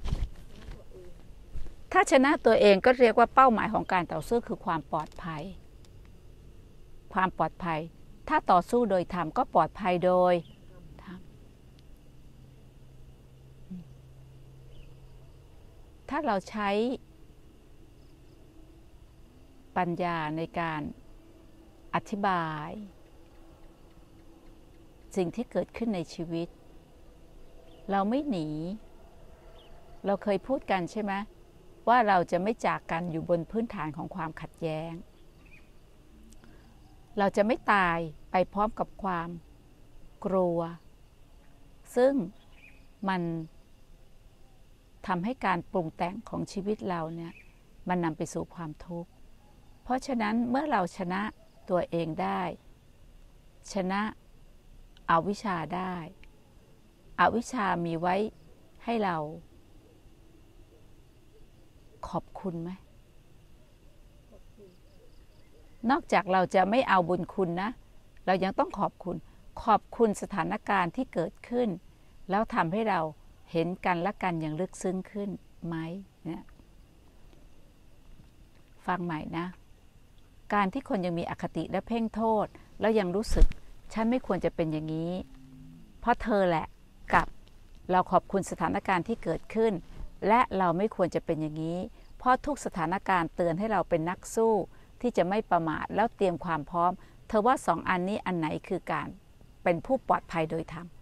ถ้าชนะตัวเองก็เรียกว่าเป้าหมายของการต่อสู้คือความปลอดภัยความปลอดภัยถ้าต่อสู้โดยธรรมก็ปลอดภัยโดยธรรมถ้าเราใช้ปัญญาในการอธิบายสิ่งที่เกิดขึ้นในชีวิตเราไม่หนีเราเคยพูดกันใช่ไหมว่าเราจะไม่จากกันอยู่บนพื้นฐานของความขัดแย้งเราจะไม่ตายไปพร้อมกับความกลัวซึ่งมันทำให้การปรุงแต่งของชีวิตเราเนี่ยมันนำไปสู่ความทุกข์เพราะฉะนั้นเมื่อเราชนะตัวเองได้ชนะอวิชชาได้อวิชชามีไว้ให้เราขอบคุณไหมนอกจากเราจะไม่เอาบุญคุณนะเรายังต้องขอบคุณขอบคุณสถานการณ์ที่เกิดขึ้นแล้วทำให้เราเห็นกันและกันอย่างลึกซึ้งขึ้นไหมเนี่ยฟังใหม่นะการที่คนยังมีอคติและเพ่งโทษแล้วยังรู้สึกฉันไม่ควรจะเป็นอย่างนี้เพราะเธอแหละกับเราขอบคุณสถานการณ์ที่เกิดขึ้นและเราไม่ควรจะเป็นอย่างนี้เพราะทุกสถานการณ์เตือนให้เราเป็นนักสู้ที่จะไม่ประมาทแล้วเตรียมความพร้อมเธอว่าสองอันนี้อันไหนคือการเป็นผู้ปลอดภัยโดยธรรม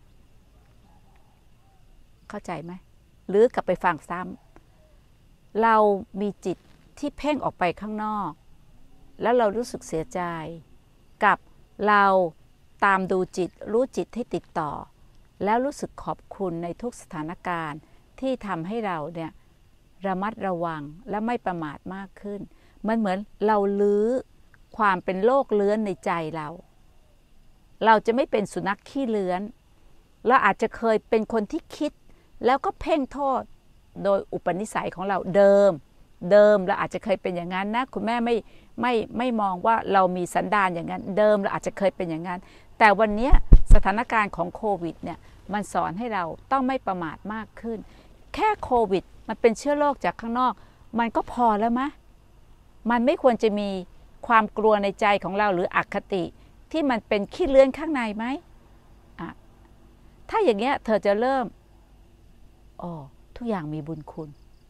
เข้าใจไหมหรือกลับไปฟังซ้ำเรามีจิตที่เพ่งออกไปข้างนอกแล้วเรารู้สึกเสียใจกับเราตามดูจิตรู้จิตที่ติดต่อแล้วรู้สึกขอบคุณในทุกสถานการณ์ที่ทำให้เราเนี่ยระมัดระวังและไม่ประมาทมากขึ้นมันเหมือนเราลื้อความเป็นโรคเลื้อนในใจเราเราจะไม่เป็นสุนัขขี้เลื้อนเราอาจจะเคยเป็นคนที่คิดแล้วก็เพ่งโทษโดยอุปนิสัยของเราเดิมเดิมเราอาจจะเคยเป็นอย่างนั้นนะคุณแม่ไม่ไม่ไม่มองว่าเรามีสันดานอย่างนั้นเดิมเราอาจจะเคยเป็นอย่างนั้นแต่วันนี้สถานการณ์ของโควิดเนี่ยมันสอนให้เราต้องไม่ประมาทมากขึ้นแค่โควิดมันเป็นเชื้อโรคจากข้างนอกมันก็พอแล้วมะมันไม่ควรจะมีความกลัวในใจของเราหรืออคติที่มันเป็นขี้เลื้อนข้างในไหมอ่ะถ้าอย่างเงี้ยเธอจะเริ่มอ๋อทุกอย่างมีบุญคุณ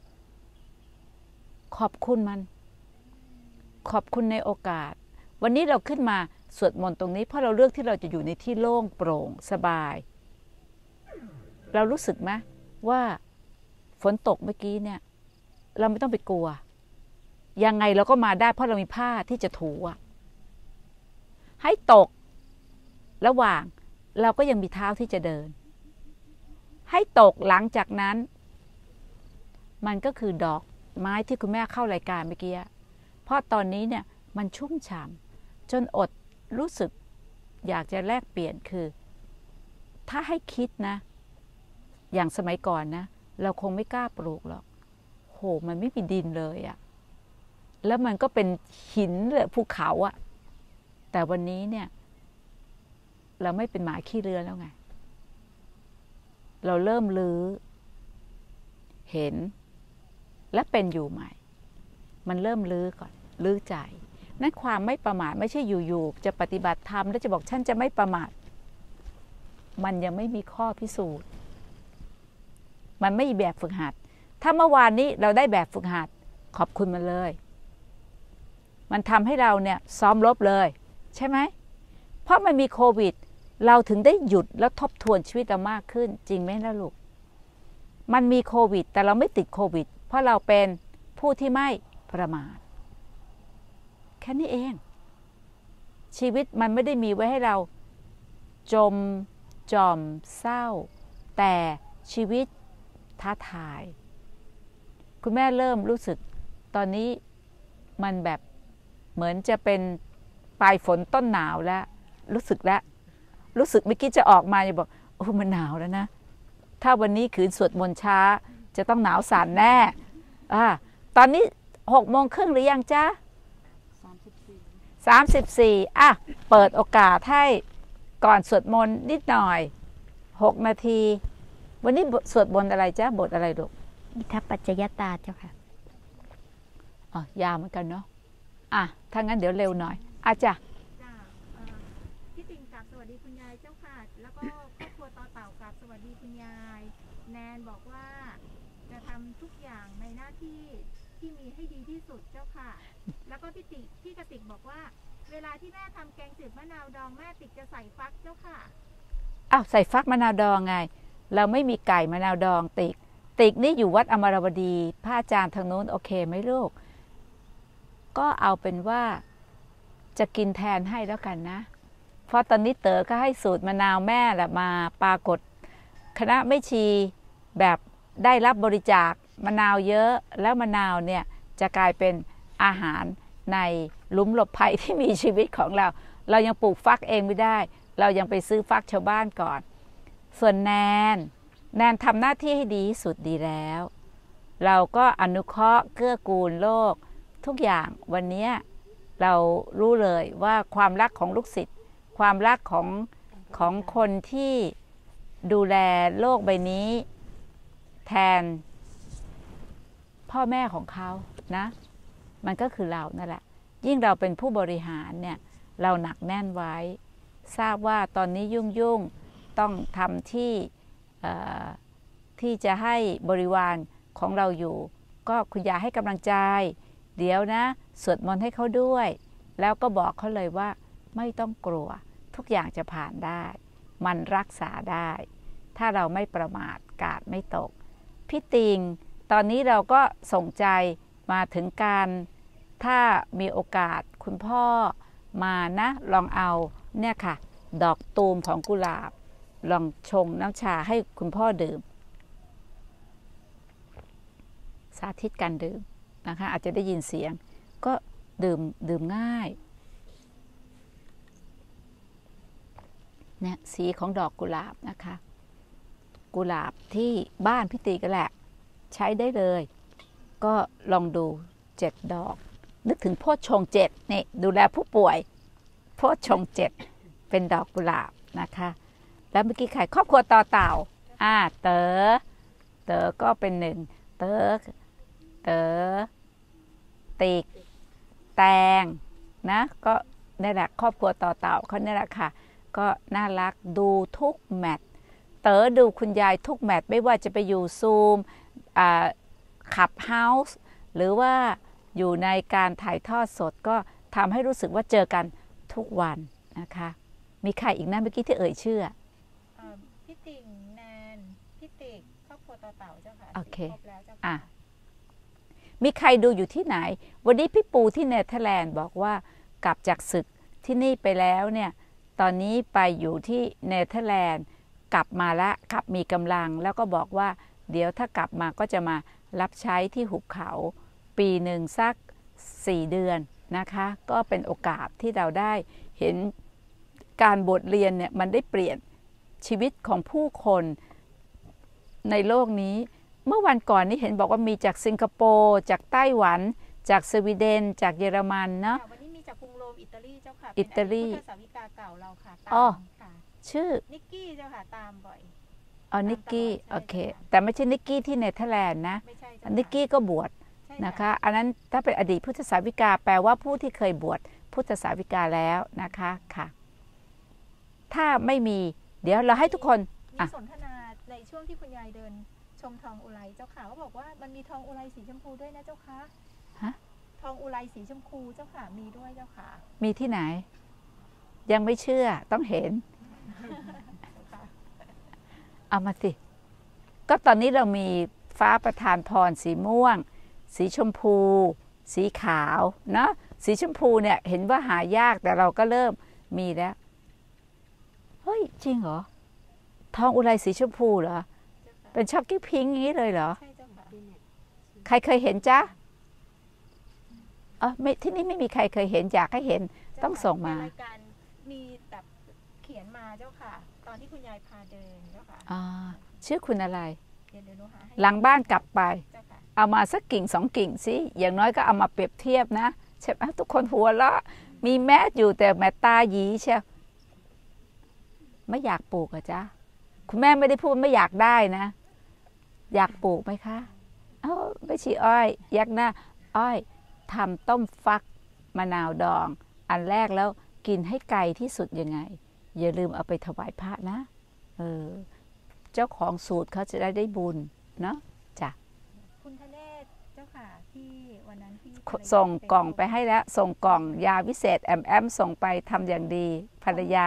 ขอบคุณมันขอบคุณในโอกาสวันนี้เราขึ้นมาสวดมนต์ตรงนี้เพราะเราเลือกที่เราจะอยู่ในที่โล่งโปร่งสบายเรารู้สึกไหมว่าฝนตกเมื่อกี้เนี่ยเราไม่ต้องไปกลัวยังไงเราก็มาได้เพราะเรามีผ้าที่จะถูอ่ะให้ตกระหว่างเราก็ยังมีเท้าที่จะเดินให้ตกหลังจากนั้นมันก็คือดอกไม้ที่คุณแม่เข้ารายการเมื่อกี้เพราะตอนนี้เนี่ยมันชุ่มฉ่ำจนอดรู้สึกอยากจะแลกเปลี่ยนคือถ้าให้คิดนะอย่างสมัยก่อนนะเราคงไม่กล้าปลูกหรอกโหมันไม่มีดินเลยอะแล้วมันก็เป็นหินเลยภูเขาอะแต่วันนี้เนี่ยเราไม่เป็นหมาขี้เรือนแล้วไงเราเริ่มลื้อเห็นและเป็นอยู่ใหม่มันเริ่มลื้อก่อนลื้อใจนั่นความไม่ประมาทไม่ใช่อยู่ๆจะปฏิบัติธรรมแล้วจะบอกฉันจะไม่ประมาทมันยังไม่มีข้อพิสูจน์มันไม่มีแบบฝึกหัดถ้าเมื่อวานนี้เราได้แบบฝึกหัดขอบคุณมันเลยมันทำให้เราเนี่ยซ้อมรบเลยใช่ไหมเพราะมันมีโควิดเราถึงได้หยุดแล้วทบทวนชีวิตเรามากขึ้นจริงไหมล่ะลูกมันมีโควิดแต่เราไม่ติดโควิดเพราะเราเป็นผู้ที่ไม่ประมาทแค่นี้เองชีวิตมันไม่ได้มีไว้ให้เราจมจอมเศร้าแต่ชีวิตท้าทายคุณแม่เริ่มรู้สึกตอนนี้มันแบบเหมือนจะเป็นปลายฝนต้นหนาวแล้วรู้สึกแล้วรู้สึกเมื่อกี้จะออกมาจะบอกโอ้มันหนาวแล้วนะถ้าวันนี้ขืนสวดมนต์ช้าจะต้องหนาวสั่นแน่อ่าตอนนี้หกโมงครึ่งหรือยังจ๊ะสามสิบสี่อ่ะเปิดโอกาสให้ก่อนสวดมนต์นิดหน่อยหกนาทีวันนี้สวดมนต์อะไรจ๊ะบทอะไรลูกอิทัปปัจจยตาเจ้าค่ะอ๋อยาวเหมือนกันเนาะอ่ะถ้างั้นเดี๋ยวเร็วหน่อยอาจ้ะพี่ติ่งกราบสวัสดีคุณยายเจ้าค่ะแล้วก็ครอบครัวต่อเต่ากราบสวัสดีคุณยายแนนบอกว่าจะทำทุกอย่างในหน้าที่ที่มีให้ดีที่สุดเจ้าค่ะแล้วก็พี่ติพี่กติกบอกว่าเวลาที่แม่ทำแกงจืดมะนาวดองแม่ติกจะใส่ฟักเจ้าค่ะอ้าวใส่ฟักมะนาวดองไงเราไม่มีไก่มะนาวดองติกติกนี่อยู่วัดอมรวดีพระอาจารย์ทางโน้นโอเคไหมลูกก็เอาเป็นว่าจะกินแทนให้แล้วกันนะเพราะตอนนี้เต๋อก็ให้สูตรมะนาวแม่แหละมาปรากฏคณะแม่ชีแบบได้รับบริจาคมะนาวเยอะแล้วมะนาวเนี่ยจะกลายเป็นอาหารในหลุมหลบภัยที่มีชีวิตของเราเรายังปลูกฟักเองไม่ได้เรายังไปซื้อฟักชาวบ้านก่อนส่วนแนนแนนทำหน้าที่ให้ดีที่สุดดีแล้วเราก็อนุเคราะห์เกื้อกูลโลกทุกอย่างวันนี้เรารู้เลยว่าความรักของลูกศิษย์ความรักของของคนที่ดูแลโลกใบนี้แทนพ่อแม่ของเขานะมันก็คือเรานั่นแหละยิ่งเราเป็นผู้บริหารเนี่ยเราหนักแน่นไว้ทราบว่าตอนนี้ยุ่งยุ่งต้องทำที่ที่จะให้บริวารของเราอยู่ก็คุณยายให้กำลังใจเดี๋ยวนะสวดมนต์ให้เขาด้วยแล้วก็บอกเขาเลยว่าไม่ต้องกลัวทุกอย่างจะผ่านได้มันรักษาได้ถ้าเราไม่ประมาทกาดไม่ตกพี่ติงตอนนี้เราก็ส่งใจมาถึงการถ้ามีโอกาสคุณพ่อมานะลองเอาเนี่ยค่ะดอกตูมของกุหลาบลองชงน้ำชาให้คุณพ่อดื่มสาธิตการดื่มนะคะอาจจะได้ยินเสียงก็ดื่มดื่มง่ายเนี่ยสีของดอกกุหลาบนะคะกุหลาบที่บ้านพี่ตีก็แหละใช้ได้เลยก็ลองดูเจ็ดดอกนึกถึงโพชฌงค์เจ็ดนี่ดูแลผู้ป่วยโพชฌงค์เจ็ดเป็นดอกกุหลาบนะคะแล้วเมื่อกี้ใครครอบครัวต่อเต่าอ่าเต๋อเต๋อก็เป็นหนึ่งเต๋อเต๋อติกแตงนะก็นี่แหละครอบครัวต่อเต่าเขานี่แหละค่ะก็น่ารักดูทุกแมตช์เต๋อดูคุณยายทุกแมตช์ไม่ว่าจะไปอยู่ซูมขับเฮาส์หรือว่าอยู่ในการถ่ายทอดสดก็ทำให้รู้สึกว่าเจอกันทุกวันนะคะมีใครอีกนะเมื่อกี้ที่เอ่ยชื่อพี่ติ่งแนนพี่ติกครอบครัวต่อเต่าเจ้าค่ะโอเคครบแล้วเจ้าอ่ะค่ะมีใครดูอยู่ที่ไหนวันนี้พี่ปูที่เนเธอร์แลนด์บอกว่ากลับจากศึกที่นี่ไปแล้วเนี่ยตอนนี้ไปอยู่ที่เนเธอร์แลนด์กลับมาละกลับมีกำลังแล้วก็บอกว่าเดี๋ยวถ้ากลับมาก็จะมารับใช้ที่หุบเขาปีหนึ่งสักสี่เดือนนะคะก็เป็นโอกาสที่เราได้เห็นการบทเรียนเนี่ยมันได้เปลี่ยนชีวิตของผู้คนในโลกนี้เมื่อวันก่อนนี้เห็นบอกว่ามีจากสิงคโปร์จากไต้หวันจากสวีเดนจากเยอรมันเนาะวันนี้มีจากกรุงโรมอิตาลีเจ้าค่ะอิตาลีพุทธสาวิกาเก่าเราค่ะตามค่ะชื่อนิกกี้เจ้าค่ะตามบ่อยอ๋อนิกกี้โอเคแต่ไม่ใช่นิกกี้ที่เนเธอร์แลนด์นะนิกกี้ก็บวชนะคะอันนั้นถ้าเป็นอดีตพุทธสาวิกาแปลว่าผู้ที่เคยบวชพุทธสาวิกาแล้วนะคะค่ะถ้าไม่มีเดี๋ยวเราให้ทุกคนมีสนทนาในช่วงที่คุณยายเดินชมทองอุไรเจ้าค่ะเขาบอกว่ามันมีทองอุไรสีชมพูด้วยนะเจ้าค่ะฮะทองอุไรสีชมพูเจ้าค่ะมีด้วยเจ้าค่ะมีที่ไหนยังไม่เชื่อต้องเห็นเอามาสิก็ตอนนี้เรามีฟ้าประทานพรสีม่วงสีชมพูสีขาวเนาะสีชมพูเนี่ยเห็นว่าหายากแต่เราก็เริ่มมีแล้วเฮ้ยจริงเหรอทองอุไรสีชมพูเหรอเป็นช็อกกี้พิงค์อย่างนี้เลยเหรอใช่เจ้าค่ะใครเคยเห็นจ๊ะเออไม่ที่นี่ไม่มีใครเคยเห็นอยากให้เห็นต้องส่งมาในรายการมีแบบเขียนมาเจ้าค่ะตอนที่คุณยายพาเดินเจ้าค่ะอ่าชื่อคุณอะไรเดี๋ยวเดี๋ยวหนูหาให้หลังบ้านกลับไปเอามาสักกิ่งสองกิ่งสิอย่างน้อยก็เอามาเปรียบเทียบนะใช่ไหมทุกคนหัวเราะมีแมสอยู่แต่แม่ตาหยีเชียวไม่อยากปลูกอะจ๊ะคุณแม่ไม่ได้พูดไม่อยากได้นะอยากปลูกไหมคะเอ้าไม่ใช่อ้อยยักหน้าอ้อยทำต้มฟักมะนาวดองอันแรกแล้วกินให้ไกลที่สุดยังไงอย่าลืมเอาไปถวายพระนะเออเจ้าของสูตรเขาจะได้ได้บุญเนาะจ้ะคุณทะเนศเจ้าค่ะที่วันนั้นที่ส่งกล่องไปให้แล้วส่งกล่องยาวิเศษแอมแอมส่งไปทำอย่างดีภรรยา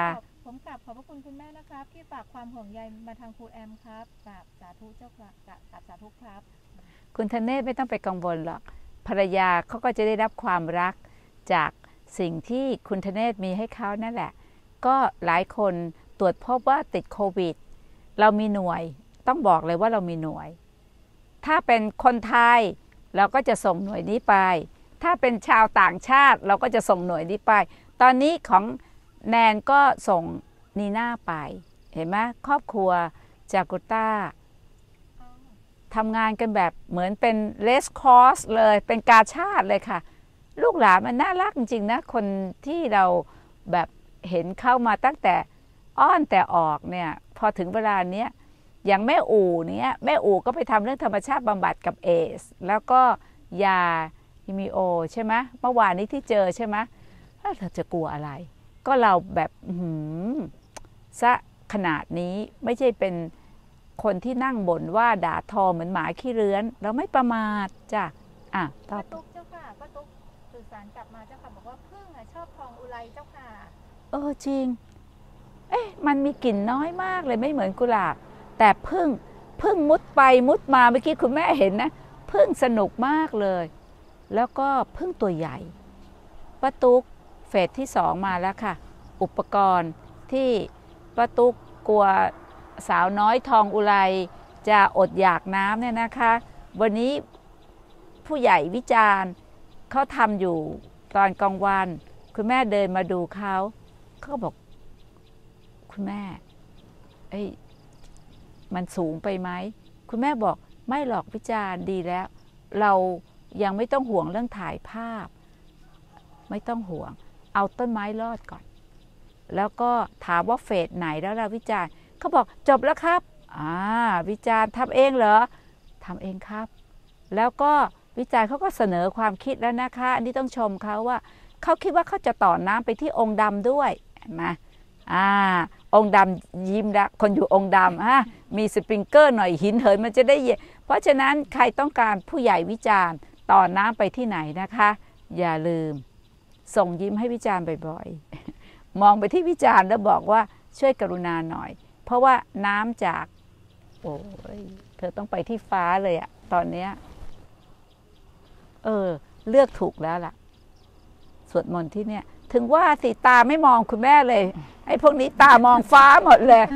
ผมกราบขอบพระคุณคุณแม่นะครับที่ฝากความห่วงใยมาทางครูแอมครับกราบสาธุเจ้าค่ะกราบกราบสาธุครับคุณธเนศไม่ต้องไปกังวลหรอกภรรยาเขาก็จะได้รับความรักจากสิ่งที่คุณธเนศมีให้เขานั่นแหละก็หลายคนตรวจพบว่าติดโควิดเรามีหน่วยต้องบอกเลยว่าเรามีหน่วยถ้าเป็นคนไทยเราก็จะส่งหน่วยนี้ไปถ้าเป็นชาวต่างชาติเราก็จะส่งหน่วยนี้ไปตอนนี้ของแนนก็ส่งนีน่าไปเห็นไหมครอบครัวจาการ์ตาทำงานกันแบบเหมือนเป็นเลสคอร์สเลยเป็นกาชาติเลยค่ะลูกหลานมันน่ารักจริงๆนะคนที่เราแบบเห็นเข้ามาตั้งแต่อ้อนแต่ออกเนี่ยพอถึงเวลาเนี้ยอย่างแม่อู่เนี้ยแม่อู่ก็ไปทำเรื่องธรรมชาติบำบัดกับเอสแล้วก็ยาฮิมิโอใช่ไหมเมื่อวานนี้ที่เจอใช่ไหมเราจะกลัวอะไรก็เราแบบหืมซะขนาดนี้ไม่ใช่เป็นคนที่นั่งบ่นว่าด่าทอเหมือนหมาขี้เรื้อนเราไม่ประมาทจ้ะอ่ะป้าตุ๊กเจ้าค่ะป้าตุ๊กสื่อสารกลับมาเจ้าค่ะบอกว่าพึ่งชอบทองอุไรเจ้าค่ะเออจริงเอ๊ะมันมีกลิ่นน้อยมากเลยไม่เหมือนกุหลาบแต่พึ่งพึ่งมุดไปมุดมาเมื่อกี้คุณแม่เห็นนะพึ่งสนุกมากเลยแล้วก็พึ่งตัวใหญ่ป้าตุ๊กเฟสที่สองมาแล้วค่ะอุปกรณ์ที่ป้าตุ๊กกลัวสาวน้อยทองอุไรจะอดอยากน้ำเนี่ยนะคะวันนี้ผู้ใหญ่วิจารณ์เขาทำอยู่ตอนกลางวันคุณแม่เดินมาดูเขาเขาก็บอกคุณแม่เอ้ยมันสูงไปไหมคุณแม่บอกไม่หรอกวิจารณ์ดีแล้วเรายังไม่ต้องห่วงเรื่องถ่ายภาพไม่ต้องห่วงเอาต้นไม้รอดก่อนแล้วก็ถามว่าเฟสไหนแล้วเราวิจารณ์เขาบอกจบแล้วครับอ่าวิจารณ์ทำเองเหรอทำเองครับแล้วก็วิจารณ์เขาก็เสนอความคิดแล้วนะคะอันนี้ต้องชมเขาว่าเขาคิดว่าเขาจะต่อน้ำไปที่องค์ดำด้วยนะอ่าองค์ดำยิ้มละคนอยู่องค์ดำฮะมีสปริงเกอร์หน่อยหินเหินมันจะได้เย็นเพราะฉะนั้นใครต้องการผู้ใหญ่วิจารณ์ต่อน้ำไปที่ไหนนะคะอย่าลืมส่งยิ้มให้วิจารณ์บ่อยๆมองไปที่วิจารณ์แล้วบอกว่าช่วยกรุณาหน่อยเพราะว่าน้ำจากโอ้ยเธอต้องไปที่ฟ้าเลยอะตอนเนี้ยเออเลือกถูกแล้วล่ะสวดมนต์ที่เนี่ยถึงว่าสิตาไม่มองคุณแม่เลยไอ้พวกนี้ตามองฟ้าหมดเลย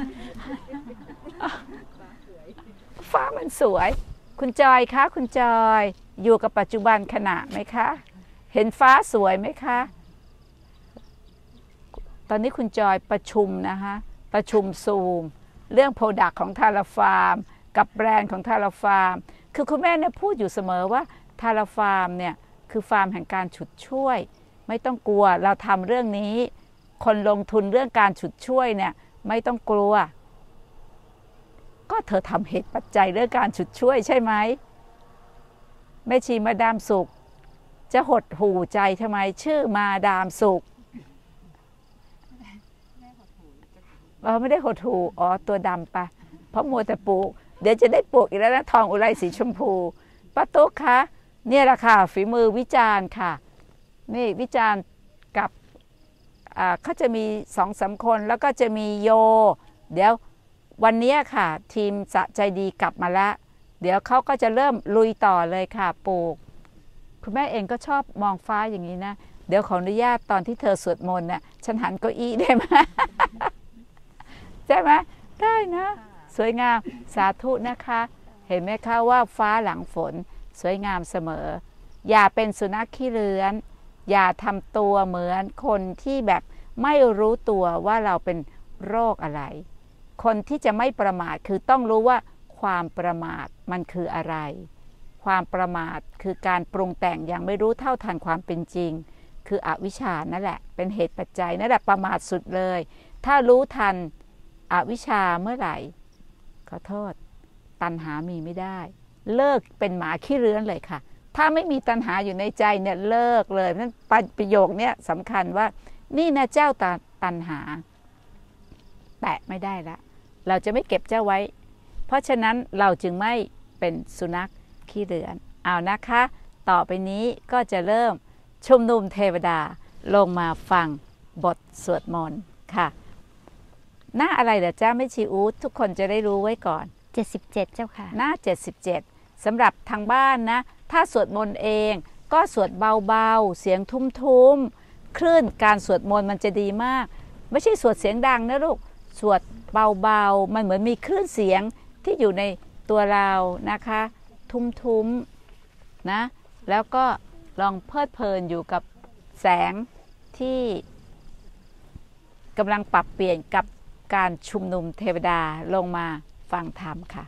ฟ้ามันสวยคุณจอยคะคุณจอยอยู่กับปัจจุบันขณะไหมคะเห็นฟ้าสวยไหมคะตอนนี้คุณจอยประชุมนะคะประชุมซูมเรื่องโปรดักต์ของทาราฟาร์มกับแบรนด์ของทาราฟาร์มคือคุณแม่เนี่ยพูดอยู่เสมอว่าทาราฟาร์มเนี่ยคือฟาร์มแห่งการฉุดช่วยไม่ต้องกลัวเราทำเรื่องนี้คนลงทุนเรื่องการฉุดช่วยเนี่ยไม่ต้องกลัวก็เธอทำเหตุปัจจัยเรื่องการฉุดช่วยใช่ไหมแม่ชีมาดามสุขจะหดหู่ใจทำไมชื่อมาดามสุขเราไม่ได้หดหู่อ๋อตัวดำปะเพราะมัวแต่ปลูกเดี๋ยวจะได้ปลูกอีกแล้วนะทองอุไรสีชมพูป้าตุ๊กคะเนี่ยแหละค่ะฝีมือวิจารณ์ค่ะนี่วิจารณ์กับเขาจะมีสองสามคนแล้วก็จะมีโยเดี๋ยววันนี้ค่ะทีมสะใจดีกลับมาแล้วเดี๋ยวเขาก็จะเริ่มลุยต่อเลยค่ะปลูกคุณแม่เองก็ชอบมองฟ้าอย่างนี้นะเดี๋ยวขออนุญาตตอนที่เธอสวดมนต์เนี่ยฉันหันเก้าอี้ได้ไหม ใช่ไหมได้นะสวยงามสาธุนะคะเห็นไหมคะว่าฟ้าหลังฝนสวยงามเสมออย่าเป็นสุนัขขี้เลื้อนอย่าทำตัวเหมือนคนที่แบบไม่รู้ตัวว่าเราเป็นโรคอะไรคนที่จะไม่ประมาทคือต้องรู้ว่าความประมาทมันคืออะไรความประมาทคือการปรุงแต่งอย่างไม่รู้เท่าทันความเป็นจริงคืออวิชชานั่นแหละเป็นเหตุปัจจัยนั่นแหละประมาทสุดเลยถ้ารู้ทันอวิชชาเมื่อไหร่ขอโทษตัณหามีไม่ได้เลิกเป็นหมาขี้เรื้อนเลยค่ะถ้าไม่มีตัณหาอยู่ในใจเนี่ยเลิกเลยนั่นประโยคนี้สำคัญว่านี่นะเจ้าตัณหาแตะไม่ได้ละเราจะไม่เก็บเจ้าไว้เพราะฉะนั้นเราจึงไม่เป็นสุนัขขี้เรื้อนเอานะคะต่อไปนี้ก็จะเริ่มชุมนุมเทวดาลงมาฟังบทสวดมนต์ค่ะหน้าอะไรเหรอจ้าแม่ชีอู๊ดทุกคนจะได้รู้ไว้ก่อนเจ็ดสิบเจ็ดเจ้าค่ะหน้าเจ็ดสิบเจ็ดสำหรับทางบ้านนะถ้าสวดมนต์เองก็สวดเบาๆเสียงทุ้มๆคลื่นการสวดมนต์มันจะดีมากไม่ใช่สวดเสียงดังนะลูกสวดเบาๆมันเหมือนมีคลื่นเสียงที่อยู่ในตัวเรานะคะทุ้มๆนะแล้วก็ลองเพลิดเพลินอยู่กับแสงที่กำลังปรับเปลี่ยนกับการชุมนุมเทวดาลงมาฟังธรรมค่ะ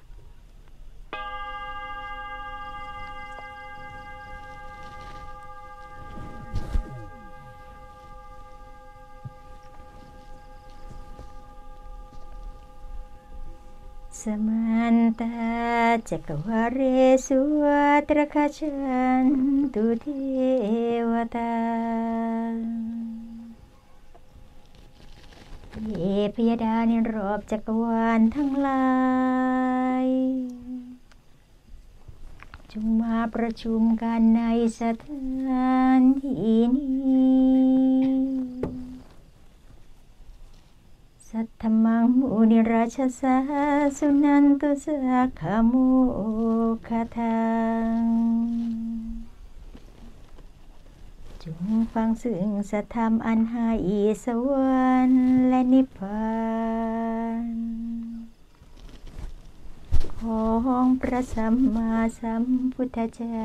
สมันตาจักวาเรสุตรคชันตุเทวตาเอพยดาในรอบจักรวาลทั้งหลายจงมาประชุมกันในสถานที่นี้สัทธมังมุนิราชสาสุนันตุสักขโมคทังจงฟังซึ่งสัทธรรมอันหาอีสวรรค์และนิพพานของพระสัมมาสัมพุทธเจ้า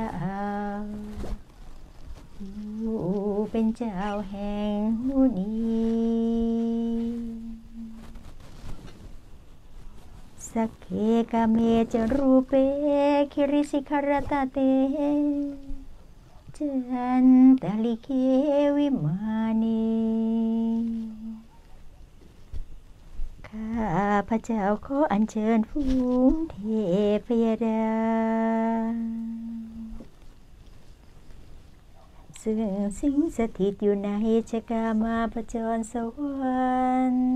ผู้เป็นเจ้าแห่งมุนีสักเคกะเมจรูเปคิริสิขรตเตจันตลิเควิมานีข้าพระเจ้าขออัญเชิญฝูงเทพยดาซึ่งสิงสถิตอยู่ในชกามาพจรสวรรค์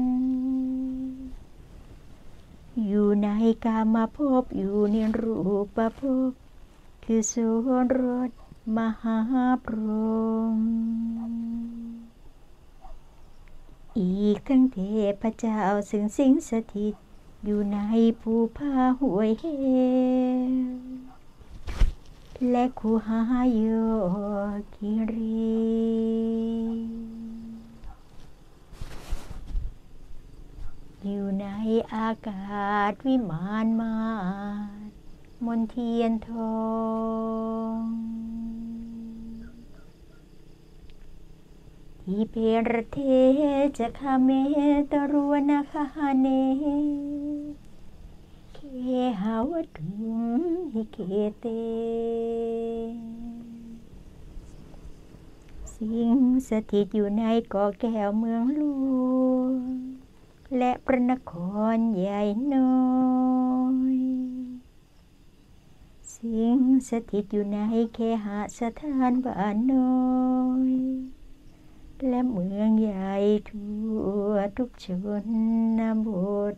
อยู่ในกามาภพอยู่ในรูปภพคือส่วนรสมหาพรหมอีกทั้งเทพเจ้าซึ่งสิงสถิตอยู่ในภูผาห้วยเหวและคูหาโยคิรีอยู่ในอากาศวิมานมาศมนเทียนทองที่เป็นระเทจะคาเมตรวนาคาเนเคหาวตุมหิเคเตสิงสถิตอยู่ในเกาะแก้วเมืองหลวงและพระนครใหญ่น้อยสิงสถิตอยู่ในเคหสถานบ้านน้อยและเมืองใหญ่ทั่วทุกชนบท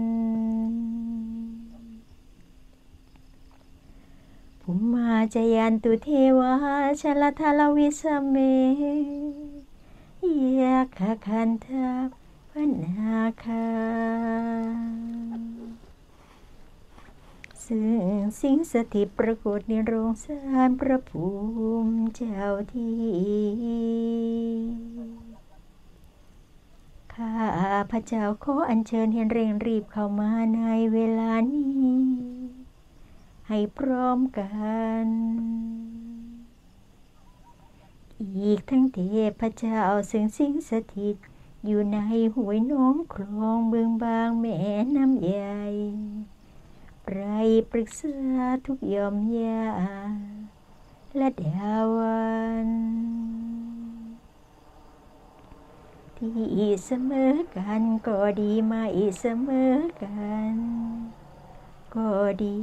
ภูมาจยันตุเทวาชลทาลวิสเมยะคคันทาพนาคาซึ่งสิงสถิตปรากฏในโรงศาลพระภูมิเจ้าที่ข้าพระเจ้าขออัญเชิญให้เร่งรีบเข้ามาในเวลานี้ให้พร้อมกันอีกทั้งเทพเจ้าซึ่งสิงสถิตอยู่ในห้วยน้องคลองเบืองบางแม่น้ำใหญ่ไรปรึกษาทุกยอมยาและดาวันที่เสมอกันก็ดีมาอีเสมอกันก็ดี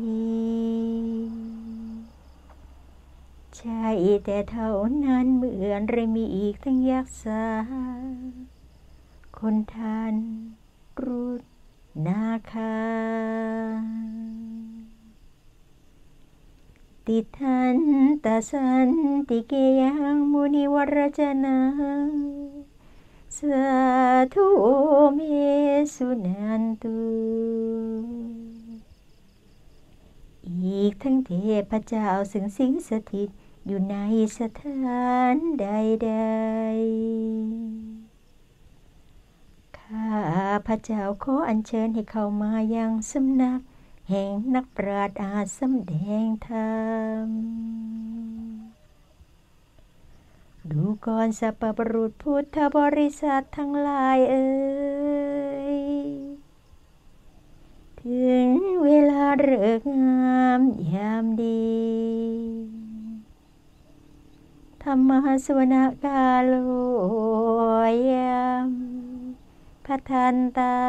ใช่แต่เท่านั้นเหมือนไรมีอีกทั้งยักษ์สาคนทันรุดนาคาติทันตสันติเกยังมุนิวรจนาสาธุเมสุนันตุอีกทั้งเทพเจ้าซึ่งสิงสถิตอยู่ในสถานใดๆข้าพระเจ้าขออัญเชิญให้เข้ามายังสำนักแห่งนักปราชญ์อาจสำแดงธรรมดูก่อนสัพพบุรุษพุทธบริษัททั้งหลายเอ่ยถึงเวลาฤกษ์งามยามดีธรรมสวนกาโลยามพัทันตา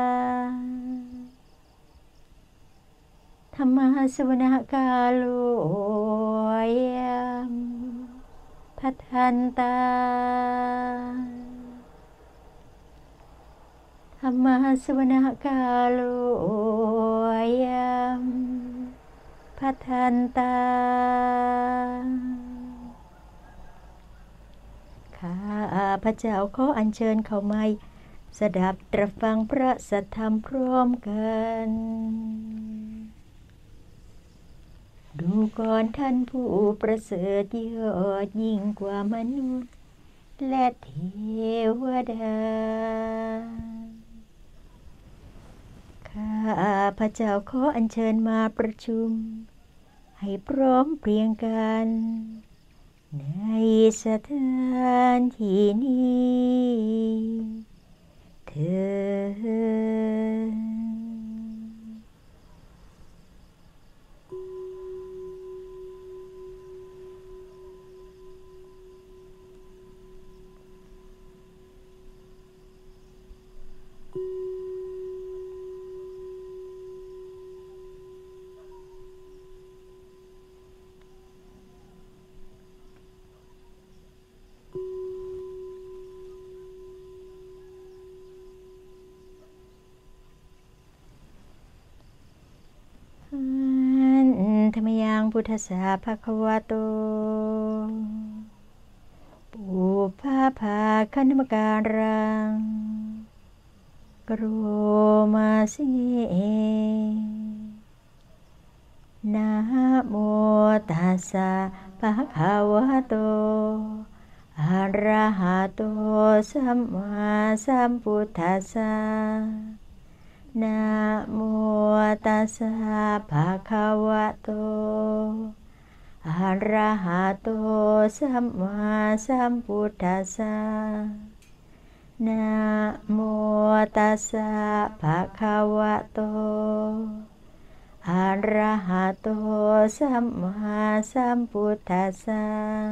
ธรรมสวนกาโลยามพัทันตาธรรมสวนกาโลยามพัทันตาข้าพระเจ้าขออัญเชิญเข้ามาสดับตรับฟังพระสัทธรรมพร้อมกันดูก่อนท่านผู้ประเสริฐยอดยิ่งกว่ามนุษย์และเทวดาข้าพระเจ้าขออัญเชิญมาประชุมให้พร้อมเพรียงกันในสถานที่นี้เถิดธรรมยังพุทธสาภควโตปุพพาภาคณมการังกโรมาสินะโมตัสสะภะคะวะโตอะระหะโตสัมมาสัมพุทธัสสะนะโมตัสสะภะคะวะโตอะระหะโตสัมมาสัมพุทธัสสะนะโมตัสสะภะคะวะโตอะระหะโตสัมมาสัมพุทธัสสะ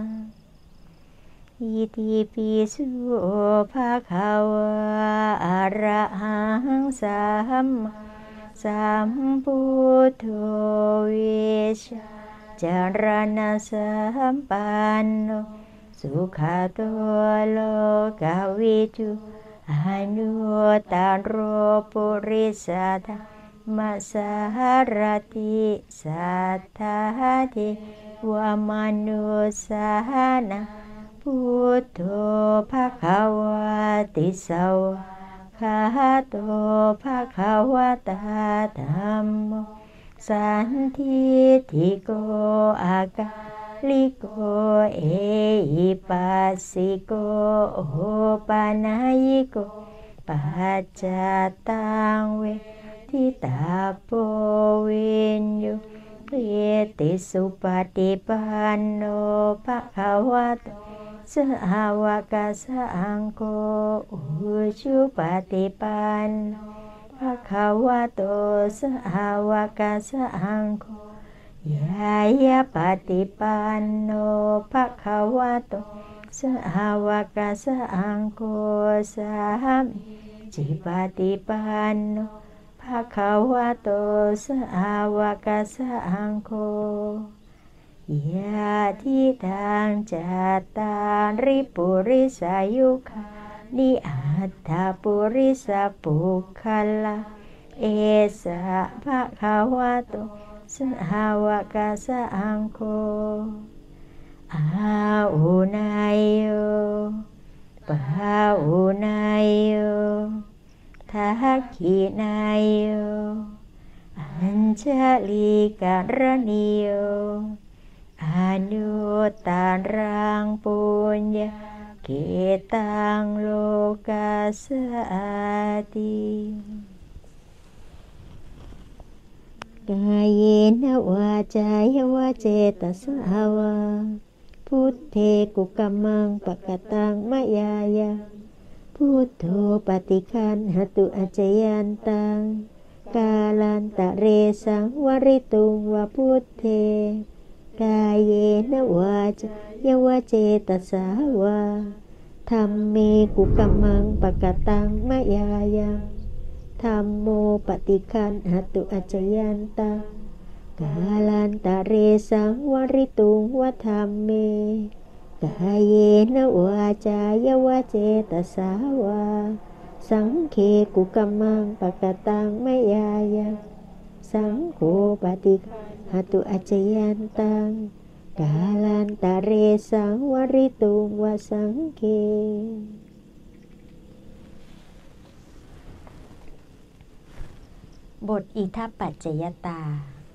อิติปิโสภะคะวะอะระหังสัมมาสัมพุทโธเวชจารณะสัมปันโนสุขโตโลกวิทูอนุตตโรปุริสธรรมสารติสัทธาเทวมนุสสานังพุทโธภคะวะติสวะคาโตภคะวะตาธัมโมสันทิฏฐิโกอากาลิโกเอหิปัสสิโกโอปานายิโกปัจจตังเวทิตาโปวินโยเปติสุปฏิปันโนภคะวะโตสาวกสังโฆอุชุปฏิปันโนภคะวะโตสาวกสังโฆยายาปฏิปันโนภคะวะโตสาวกสังโฆสามิจิปฏิปันโนภคะวะโตสาวกสังโฆยะทิทางจัตตาริปุริสายุคานิอัตถปุริสปุคคลาเอสะภะคะวะโตสาวกสังโฆอาอุนายโยปะอุนการณิโยอนุตตรังปุญญาเกตังโลกัสสติกายเยนวาจายวาเจตสาวาพุทเทกุกัมมังปะกตังมะยายาพุทโธปฏิคันหตุอจจยันตังกาลันตะเรสังวริตุงวะพุทเทกายเยนวาจายวาเจตสาวาธัมเมกุกัมมังปะกตังมะยายาธัมโมปฏิคันหตุอจจยันตังกาลันตะเรสังวริตุงวะธัมเมกายเยนวาจายวาเจตสาวาสังเคกุกัมมังปะกตังมะยายาสังโฆปฏิคันหตุอจจยันตังกาลันตะเรสังวริตุงวะสังเคบทอิทัปปัจจยตา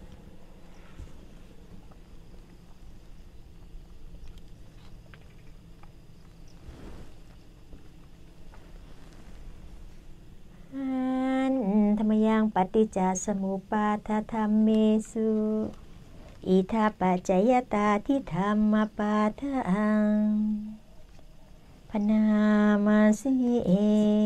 อันธรรมยังปฏิจจสมุปาทธัมเมสุอิทัปปัจจยตาทิธัมมปาทังพนามาสิเอ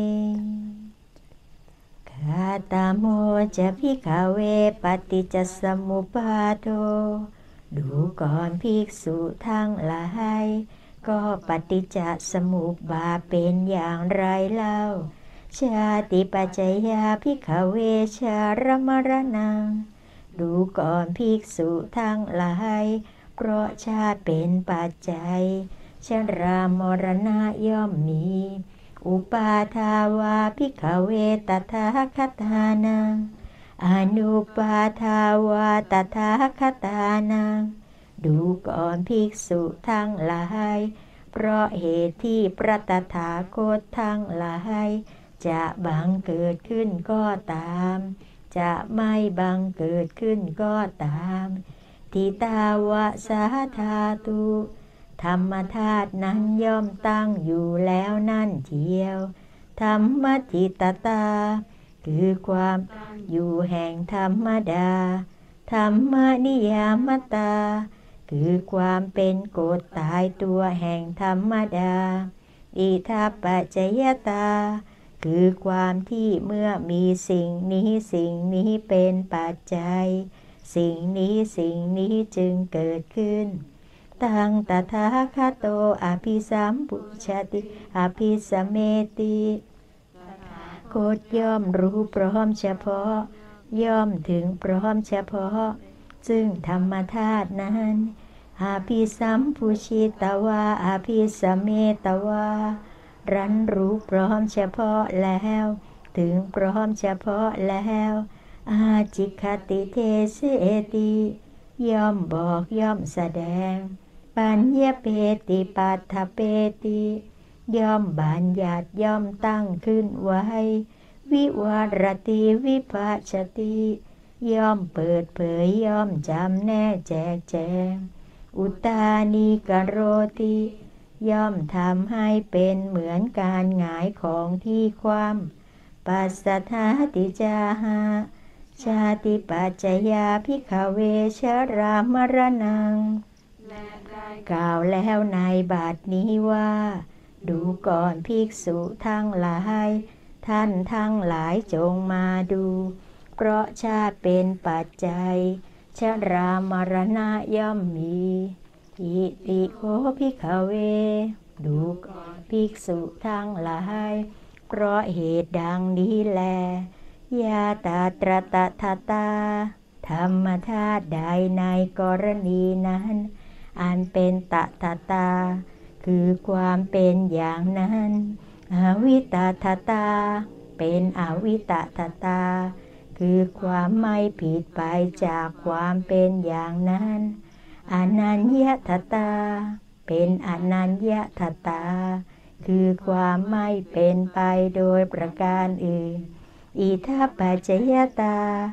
คาตาโมจะภิกขเวปฏิจจสมุปาโทดูก่อนภิกษุทั้งหลายก็ปฏิจจสมุปบาทเป็นอย่างไรเล่าชาติปัจจยาภิกขเวชารมรณังดูก่อนภิกษุทั้งหลายเพราะชาติเป็นปัจจัยชรามรณะย่อมมีอุปาทาวาภิกขเวตถาคตานังอนุปาทาวาตถาคตานังดูก่อนภิกษุทั้งหลายเพราะเหตุที่พระตถาคตทั้งหลายจะบังเกิดขึ้นก็ตามจะไม่บังเกิดขึ้นก็ตามทิตาวะสาธาตุธรรมธาตุนั้นย่อมตั้งอยู่แล้วนั่นเทียวธรรมทิตตาคือความอยู่แห่งธรรมดาธรรมนิยามตาคือความเป็นกฎตายตัวแห่งธรรมดาอิทัปปัจจยตาคือความที่เมื่อมีสิ่งนี้สิ่งนี้เป็นปัจจัยสิ่งนี้สิ่งนี้จึงเกิดขึ้นตังตถาคโตอภิสัมพุชติอภิสเมติโคตย่อมรู้พร้อมเฉพาะย่อมถึงพร้อมเฉพาะซึ่งธรรมธาตุนั้นอภิสัมพุชิตวาอภิสเมตวารั้นรู้พร้อมเฉพาะแล้วถึงพร้อมเฉพาะแล้วอาจิคติเทเสติย่อมบอกย่อมแสดงปัญญเปติปัฏฐเปติย่อมบัญญัติย่อมตั้งขึ้นไว้วิวารติวิภัชชติย่อมเปิดเผยย่อมจำแนกแจกแจงอุตานิกโรติย่อมทำให้เป็นเหมือนการหงายของที่คว่ำปัสสัทธาติจาหาชาติปัจจยาภิกขเวชรามรณังกล่าวแล้วในบัดนี้ว่าดูก่อนภิกษุทั้งหลายท่านทั้งหลายจงมาดูเพราะชาติเป็นปัจจัยชรามรณะย่อมมีอิติโขภิกขเวดูก่อนภิกษุทั้งหลายเพราะเหตุดังนี้แลยาตาตรตถาตาธรรมธาตุใดในกรณีนั้นอันเป็นตถาตาคือความเป็นอย่างนั้นอวิตถาตาเป็นอวิตถาตาคือความไม่ผิดไปจากความเป็นอย่างนั้นอนัญญถาตาเป็นอนัญญถาตาคือความไม่เป็นไปโดยประการอื่นอิทัปปัจจยตา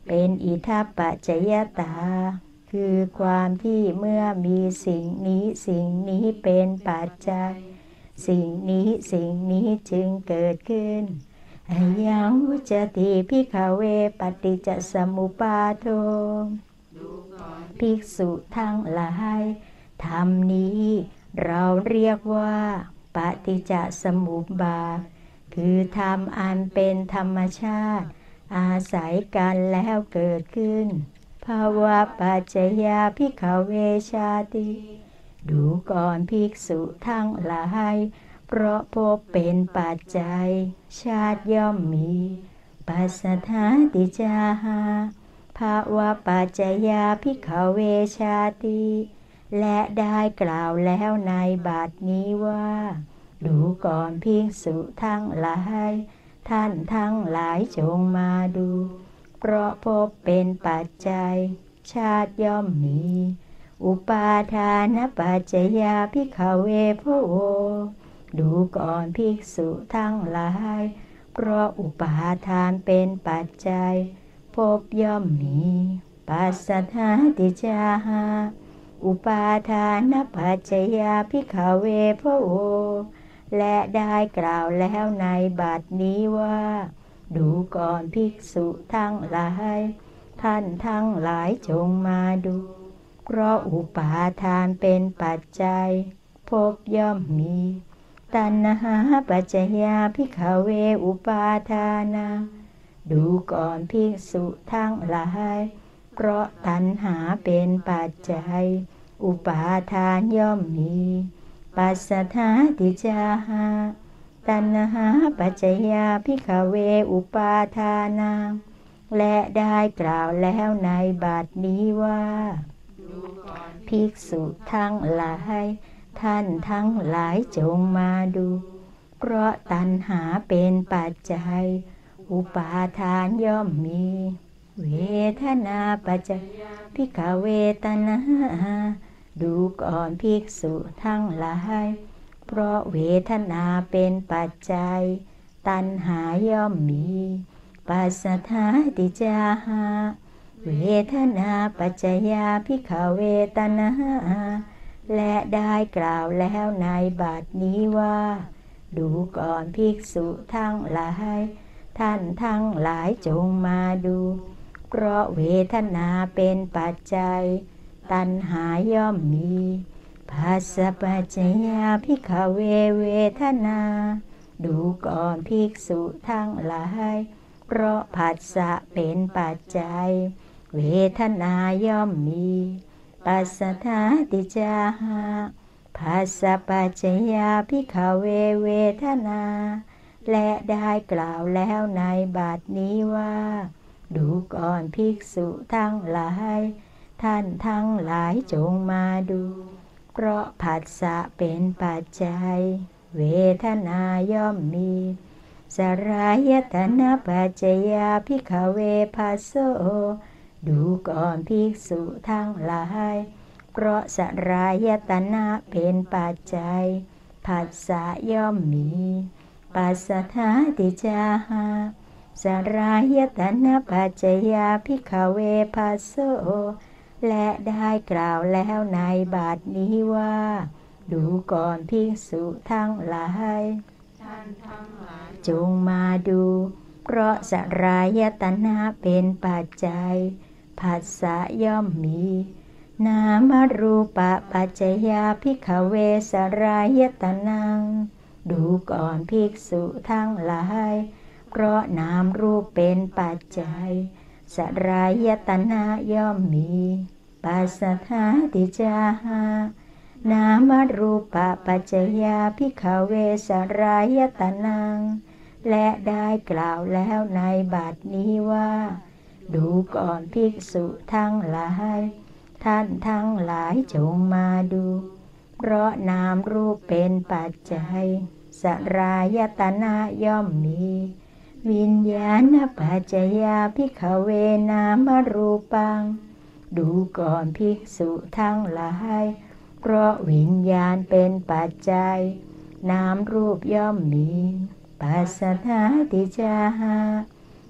เป็นอิทัปปัจจยตาคือความที่เมื่อมีสิ่งนี้สิ่งนี้เป็นปัจจัยสิ่งนี้สิ่งนี้จึงเกิดขึ้นอายังวุจติภิกขเวปฏิจจสมุปบาโทภิกษุทั้งหลายธรรมนี้เราเรียกว่าปฏิจจสมุปบาทคือธรรมอันเป็นธรรมชาติอาศัยกันแล้วเกิดขึ้นภาวะปัจจยาภิกขเวชาติดูก่อนภิกษุทั้งหลายเพราะพบเป็นปัจจัยชาติย่อมมีปัสสัทธาติจาหาภาวะปัจจยาภิกขเวชาติและได้กล่าวแล้วในบัดนี้ว่าดูก่อนภิกษุทั้งหลายท่านทั้งหลายจงมาดูเพราะพบเป็นปัจจัยชาติย่อมมีอุปาทานปัจจยาภิกขเวโพดูก่อนภิกษุทั้งหลายเพราะอุปาทานเป็นปัจจัยพบย่อมมีปัสสัทธาติจาหาอุปาทานปัจจยาภิกขเวโพและได้กล่าวแล้วในบัดนี้ว่าดูก่อนภิกษุทั้งหลายท่านทั้งหลายจงมาดูเพราะอุปาทานเป็นปัจจัยพบย่อมมีตัณหาปัจจยาภิกขเวอุปาทานาดูก่อนภิกษุทั้งหลายเพราะตัณหาเป็นปัจจัยอุปาทานย่อมมีปัสสัทธาติจาหาตัณหาปัจจยาภิกขเวอุปาทานาและได้กล่าวแล้วในบัดนี้ว่าภิกษุทั้งหลายท่านทั้งหลายจงมาดูเพราะตัณหาเป็นปัจจัยอุปาทานย่อมมีเวทนาปัจจยาภิกขเวทนาดูก่อนภิกษุทั้งหลายเพราะเวทนาเป็นปัจจัยตัณหาย่อมมีปัสสัทธาติจาหาเวทนาปัจจยาภิกขเวทนาและได้กล่าวแล้วในบัดนี้ว่าดูก่อนภิกษุทั้งหลายท่านทั้งหลายจงมาดูเพราะเวทนาเป็นปัจจัยตัณหาย่อมมีภัสสะปัจจยาภิกขเวเวทนาดูก่อนภิกษุทั้งหลายเพราะผัสสะเป็นปัจจัยเวทนาย่อมมีปัสสัทธาติจาหาภัสสะปัจจยาภิกขเวเวทนาและได้กล่าวแล้วในบัดนี้ว่าดูก่อนภิกษุทั้งหลายท่านทั้งหลายจงมาดูเพราะผัสสะเป็นปัจจัยเวทนาย่อมมีสรายตนะปัจจยาภิกขเวภัสโสดูก่อนภิกษุทั้งหลายเพราะสรายตนะเป็นปัจจัยผัสสะย่อมมีปัสสัทธาติจาหาสรายตนะปัจจยาภิกขเวภัสโสและได้กล่าวแล้วในบัดนี้ว่าดูก่อนภิกษุทั้งหลายท่านทั้งหลายจงมาดูเพราะสรายตนะเป็นปัจจัยผัสสะย่อมมีนามรูปปัจจยาภิกขเวสรายตนังดูก่อนภิกษุทั้งหลายเพราะนามรูปเป็นปัจจัยสรายตนะย่อมมีปัสสัทธาติจาหานามรูปปัจจยาภิกขเวสรายตนังและได้กล่าวแล้วในบัดนี้ว่าดูก่อนภิกษุทั้งหลายท่านทั้งหลายจงมาดูเพราะนามรูปเป็นปัจจัยสรายตนะย่อมมีวิญญาณปัจจยาภิกขเวนามรูปังดูก่อนภิกษุทั้งหลายเพราะวิญญาณเป็นปัจจัยนามรูปย่อมมีปัสสัทธาติจาหา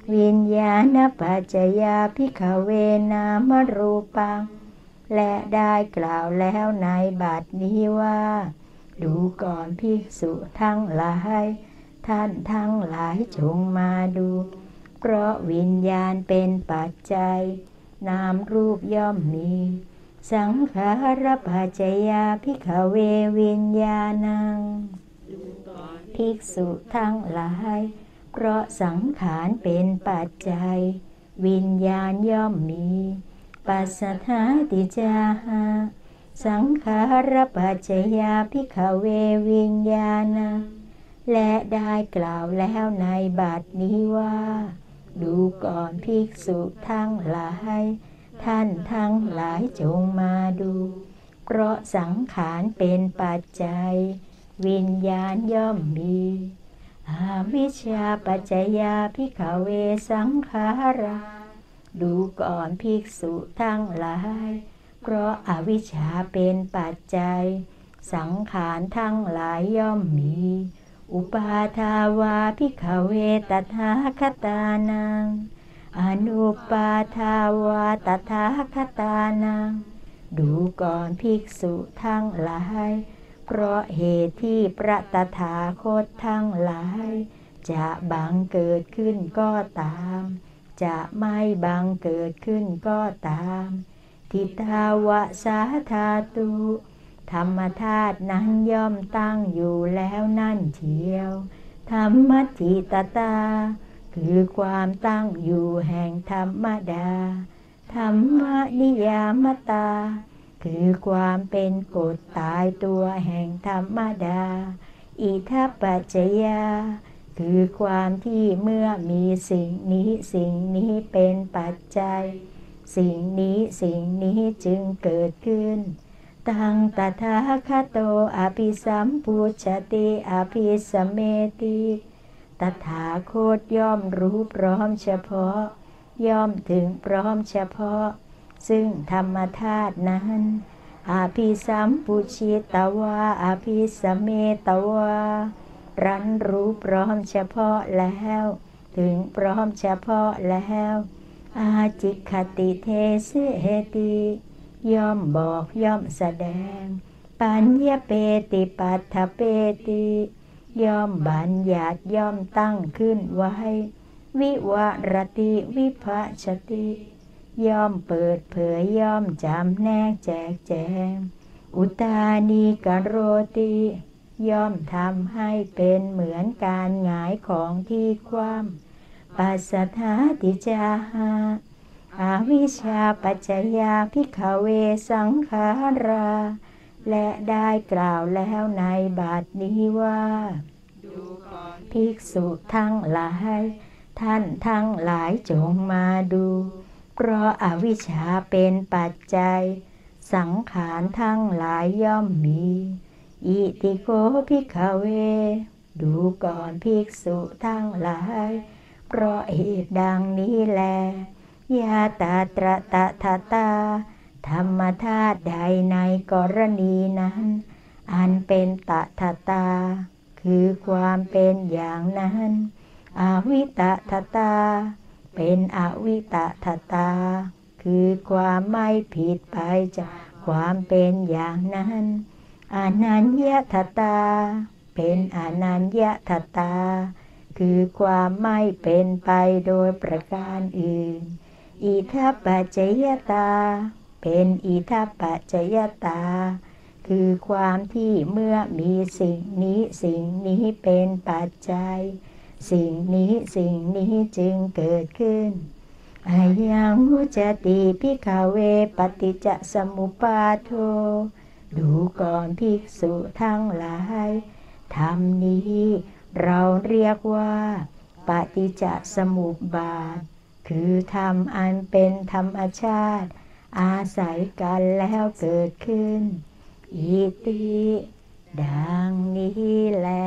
วิญญาณปัจจยาภิกขเวนามรูปังและได้กล่าวแล้วในบัดนี้ว่าดูก่อนภิกษุทั้งหลายท่านทั้งหลายจงมาดูเพราะวิญญาณเป็นปัจจัยนามรูปย่อมมีสังขารปัจจยาภิกขเววิญญาณังภิกษุทั้งหลายเพราะสังขารเป็นปัจจัยวิญญาณย่อมมีปัสสัทธาติจาหาสังขารปัจจยาภิกขเววิญญาณังและได้กล่าวแล้วในบัดนี้ว่าดูก่อนภิกษุทั้งหลายท่านทั้งหลายจงมาดูเพราะสังขารเป็นปัจจัยวิญญาณย่อมมีอวิชชาปัจจยาภิกขเวสังขาราดูก่อนภิกษุทั้งหลายเพราะอวิชชาเป็นปัจจัยสังขารทั้งหลายย่อมมีอุปาทาวาภิกขเวตถาคตานังอนุปาทาวาตถาคตานังดูก่อนภิกษุทั้งหลายเพราะเหตุที่พระตถาคตทั้งหลายจะบังเกิดขึ้นก็ตามจะไม่บังเกิดขึ้นก็ตามทิฏฐาวะสาธาตุธรรมธาตุนั้นย่อมตั้งอยู่แล้วนั่นเทียวธรรมทิตตาคือความตั้งอยู่แห่งธรรมดาธรรมนิยามตาคือความเป็นกฎตายตัวแห่งธรรมดาอิทัปปัจจยาคือความที่เมื่อมีสิ่งนี้สิ่งนี้เป็นปัจจัยสิ่งนี้สิ่งนี้จึงเกิดขึ้นตังตถาคโตอภิสัมพุชติอภิสเมติตถาคตย่อมรู้พร้อมเฉพาะย่อมถึงพร้อมเฉพาะซึ่งธรรมธาตุนั้นอภิสัมพุชิตวาอภิสเมตวารั้นรู้พร้อมเฉพาะแล้วถึงพร้อมเฉพาะแล้วอาจิคติเทเสติย่อมบอกย่อมแสดงปัญญเปติปัฏฐเปติย่อมบัญญัติย่อมตั้งขึ้นไว้วิวรติวิภัชติย่อมเปิดเผยย่อมจำแนกแจกแจงอุตานีกโรติย่อมทำให้เป็นเหมือนการหงายของที่คว่ำปัสสัทธาติจาหาอาวิชชาปัจจยาภิกขเวสังขาราและได้กล่าวแล้วในบัดนี้ว่าภิกษุทั้งหลายท่านทั้งหลายจงมาดูเพราะอวิชชาเป็นปัจจัยสังขารทั้งหลายย่อมมีอิติโกภิกขเวดูก่อนภิกษุทั้งหลายเพราะเหตุดังนี้แลยาตาตระตะทะตาธรรมธาตุใดในกรณีนั้นอันเป็นตะทะตาคือความเป็นอย่างนั้นอวิตะทะตาเป็นอวิตะทะตาคือความไม่ผิดไปจากความเป็นอย่างนั้นอนัญญทะตาเป็นอนัญญทะตาคือความไม่เป็นไปโดยประการอื่นอิทัปปัจจยตาเป็นอิทัปปัจจยตาคือความที่เมื่อมีสิ่งนี้สิ่งนี้เป็นปัจจัยสิ่งนี้สิ่งนี้จึงเกิดขึ้นอายังอุจติภิกขเวปฏิจจสมุปบาทโทดูก่อนภิกษุทั้งหลายธรรมนี้เราเรียกว่าปฏิจจสมุปบาทคือธรรมอันเป็นธรรมชาติอาศัยกันแล้วเกิดขึ้นอิติดังนี้แล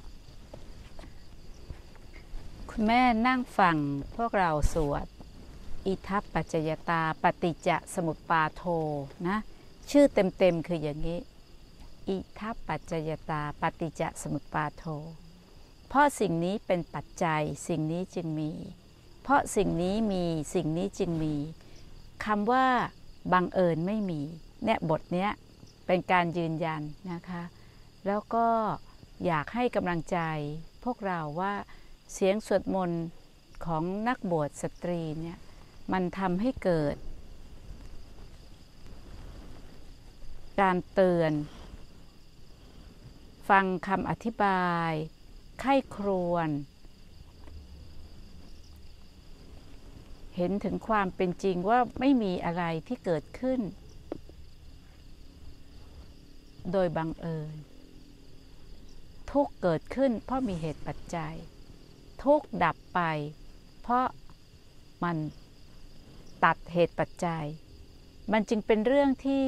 คุณแม่นั่งฟังพวกเราสวดอิทัปปัจจยตาปฏิจจสมุปบาโทนะชื่อเต็มๆคืออย่างนี้อิทัปปัจจยตาปฏิจจสมุปบาโทเพราะสิ่งนี้เป็นปัจจัยสิ่งนี้จึงมีเพราะสิ่งนี้มีสิ่งนี้จึงมีคำว่าบังเอิญไม่มีเนี่ยบทเนี้ยเป็นการยืนยันนะคะแล้วก็อยากให้กำลังใจพวกเราว่าเสียงสวดมนต์ของนักบวชสตรีเนี่ยมันทำให้เกิดการเตือนฟังคำอธิบายไข้ครวญเห็นถึงความเป็นจริงว่าไม่มีอะไรที่เกิดขึ้นโดยบังเอิญทุกข์เกิดขึ้นเพราะมีเหตุปัจจัยทุกข์ดับไปเพราะมันตัดเหตุปัจจัยมันจึงเป็นเรื่องที่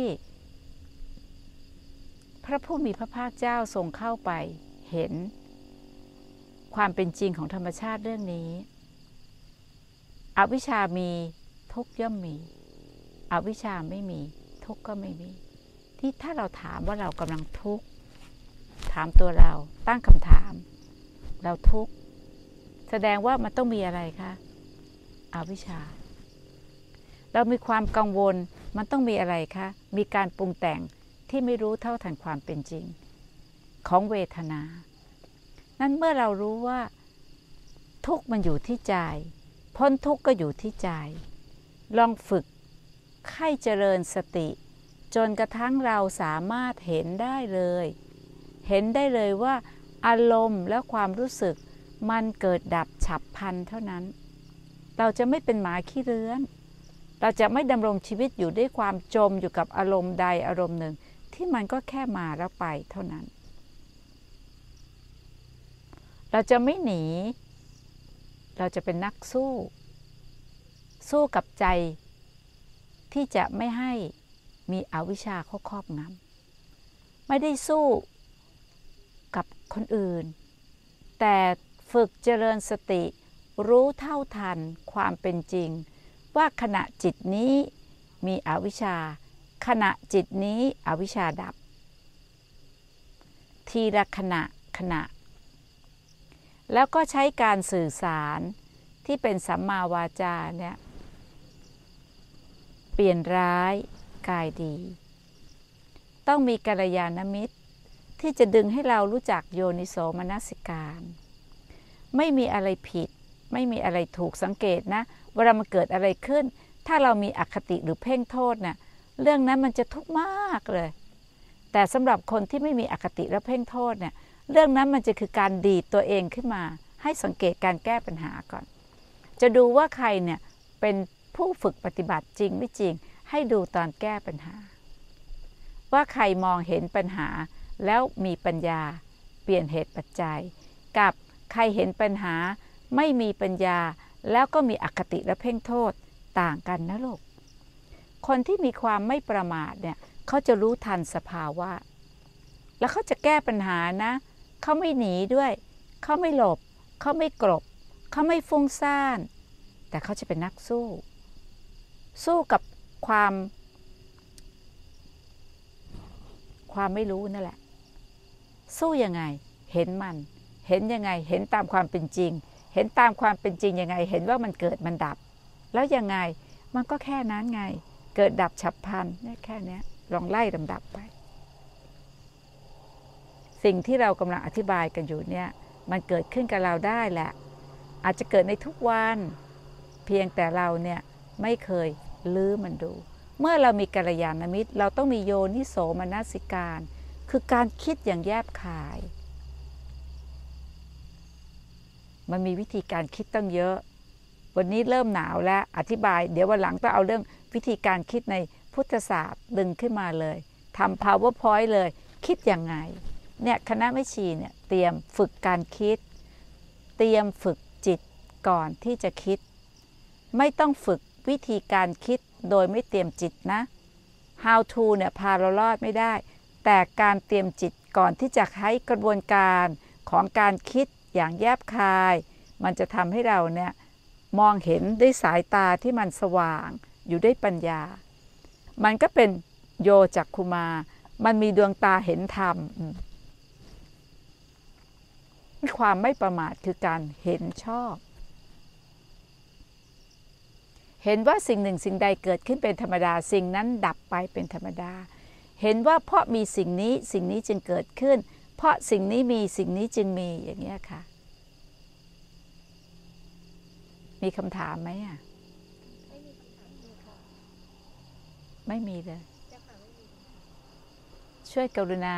พระผู้มีพระภาคเจ้าทรงเข้าไปเห็นความเป็นจริงของธรรมชาติเรื่องนี้อวิชชามีทุกข์ย่อมมีอวิชชาไม่มีทุกข์ก็ไม่มีที่ถ้าเราถามว่าเรากำลังทุกข์ถามตัวเราตั้งคำถามเราทุกข์แสดงว่ามันต้องมีอะไรคะอวิชชาเรามีความกังวลมันต้องมีอะไรคะมีการปรุงแต่งที่ไม่รู้เท่าทันความเป็นจริงของเวทนานั้นเมื่อเรารู้ว่าทุกข์มันอยู่ที่ใจพ้นทุกข์ก็อยู่ที่ใจลองฝึกให้เจริญสติจนกระทั่งเราสามารถเห็นได้เลยเห็นได้เลยว่าอารมณ์และความรู้สึกมันเกิดดับฉับพลันเท่านั้นเราจะไม่เป็นหมาขี้เรื้อนเราจะไม่ดำรงชีวิตอยู่ด้วยความจมอยู่กับอารมณ์ใดอารมณ์หนึ่งที่มันก็แค่มาแล้วไปเท่านั้นเราจะไม่หนีเราจะเป็นนักสู้สู้กับใจที่จะไม่ให้มีอวิชชาเข้าครอบงำไม่ได้สู้กับคนอื่นแต่ฝึกเจริญสติรู้เท่าทันความเป็นจริงว่าขณะจิตนี้มีอวิชชาขณะจิตนี้อวิชชาดับทีละขณะขณะแล้วก็ใช้การสื่อสารที่เป็นสัมมาวาจาเนี่ยเปลี่ยนร้ายกายดีต้องมีกัลยาณมิตรที่จะดึงให้เรารู้จักโยนิโสมนสิการไม่มีอะไรผิดไม่มีอะไรถูกสังเกตนะเวลามันเกิดอะไรขึ้นถ้าเรามีอคติหรือเพ่งโทษเนี่ยเรื่องนั้นมันจะทุกข์มากเลยแต่สำหรับคนที่ไม่มีอคติและเพ่งโทษเนี่ยเรื่องนั้นมันจะคือการดีดตัวเองขึ้นมาให้สังเกตการแก้ปัญหาก่อนจะดูว่าใครเนี่ยเป็นผู้ฝึกปฏิบัติจริงไม่จริงให้ดูตอนแก้ปัญหาว่าใครมองเห็นปัญหาแล้วมีปัญญาเปลี่ยนเหตุปัจจัยกับใครเห็นปัญหาไม่มีปัญญาแล้วก็มีอคติและเพ่งโทษต่างกันนะลูกคนที่มีความไม่ประมาทเนี่ยเขาจะรู้ทันสภาวะแล้วเขาจะแก้ปัญหานะเขาไม่หนีด้วยเขาไม่หลบเขาไม่กลบเขาไม่ฟุ้งซ่านแต่เขาจะเป็นนักสู้สู้กับความความไม่รู้นั่นแหละสู้ยังไงเห็นมันเห็นยังไงเห็นตามความเป็นจริงเห็นตามความเป็นจริงยังไงเห็นว่ามันเกิดมันดับแล้วยังไงมันก็แค่นั้นไงเกิดดับฉับพลันเนี่ยแค่นี้ลองไล่ลำดับไปสิ่งที่เรากำลังอธิบายกันอยู่เนี่ยมันเกิดขึ้นกับเราได้แหละอาจจะเกิดในทุกวันเพียงแต่เราเนี่ยไม่เคยลื้อมันดูเมื่อเรามีกัลยาณมิตรเราต้องมีโยนิโสมนสิการคือการคิดอย่างแยบคายมันมีวิธีการคิดตั้งเยอะวันนี้เริ่มหนาวแล้วอธิบายเดี๋ยววันหลังต้องเอาเรื่องวิธีการคิดในพุทธศาสตร์ดึงขึ้นมาเลยทำ powerpoint เลยคิดยังไงเนี่ยคณะแม่ชีเนี่ยเตรียมฝึกการคิดเตรียมฝึกจิตก่อนที่จะคิดไม่ต้องฝึกวิธีการคิดโดยไม่เตรียมจิตนะ how to เนี่ยพาเรารอดไม่ได้แต่การเตรียมจิตก่อนที่จะใช้กระบวนการของการคิดอย่างแยบคายมันจะทำให้เราเนี่ยมองเห็นด้วยสายตาที่มันสว่างอยู่ด้วยปัญญามันก็เป็นโยจักขุมามันมีดวงตาเห็นธรรมความไม่ประมาทคือการเห็นชอบเห็นว่าสิ่งหนึ่งสิ่งใดเกิดขึ้นเป็นธรรมดาสิ่งนั้นดับไปเป็นธรรมดาเห็นว่าเพราะมีสิ่งนี้สิ่งนี้จึงเกิดขึ้นเพราะสิ่งนี้มีสิ่งนี้จึงมีอย่างนี้ค่ะมีคำถามไหมอ่ะไม่มีคำถามเลยค่ะไม่มีเลยช่วยกรุณา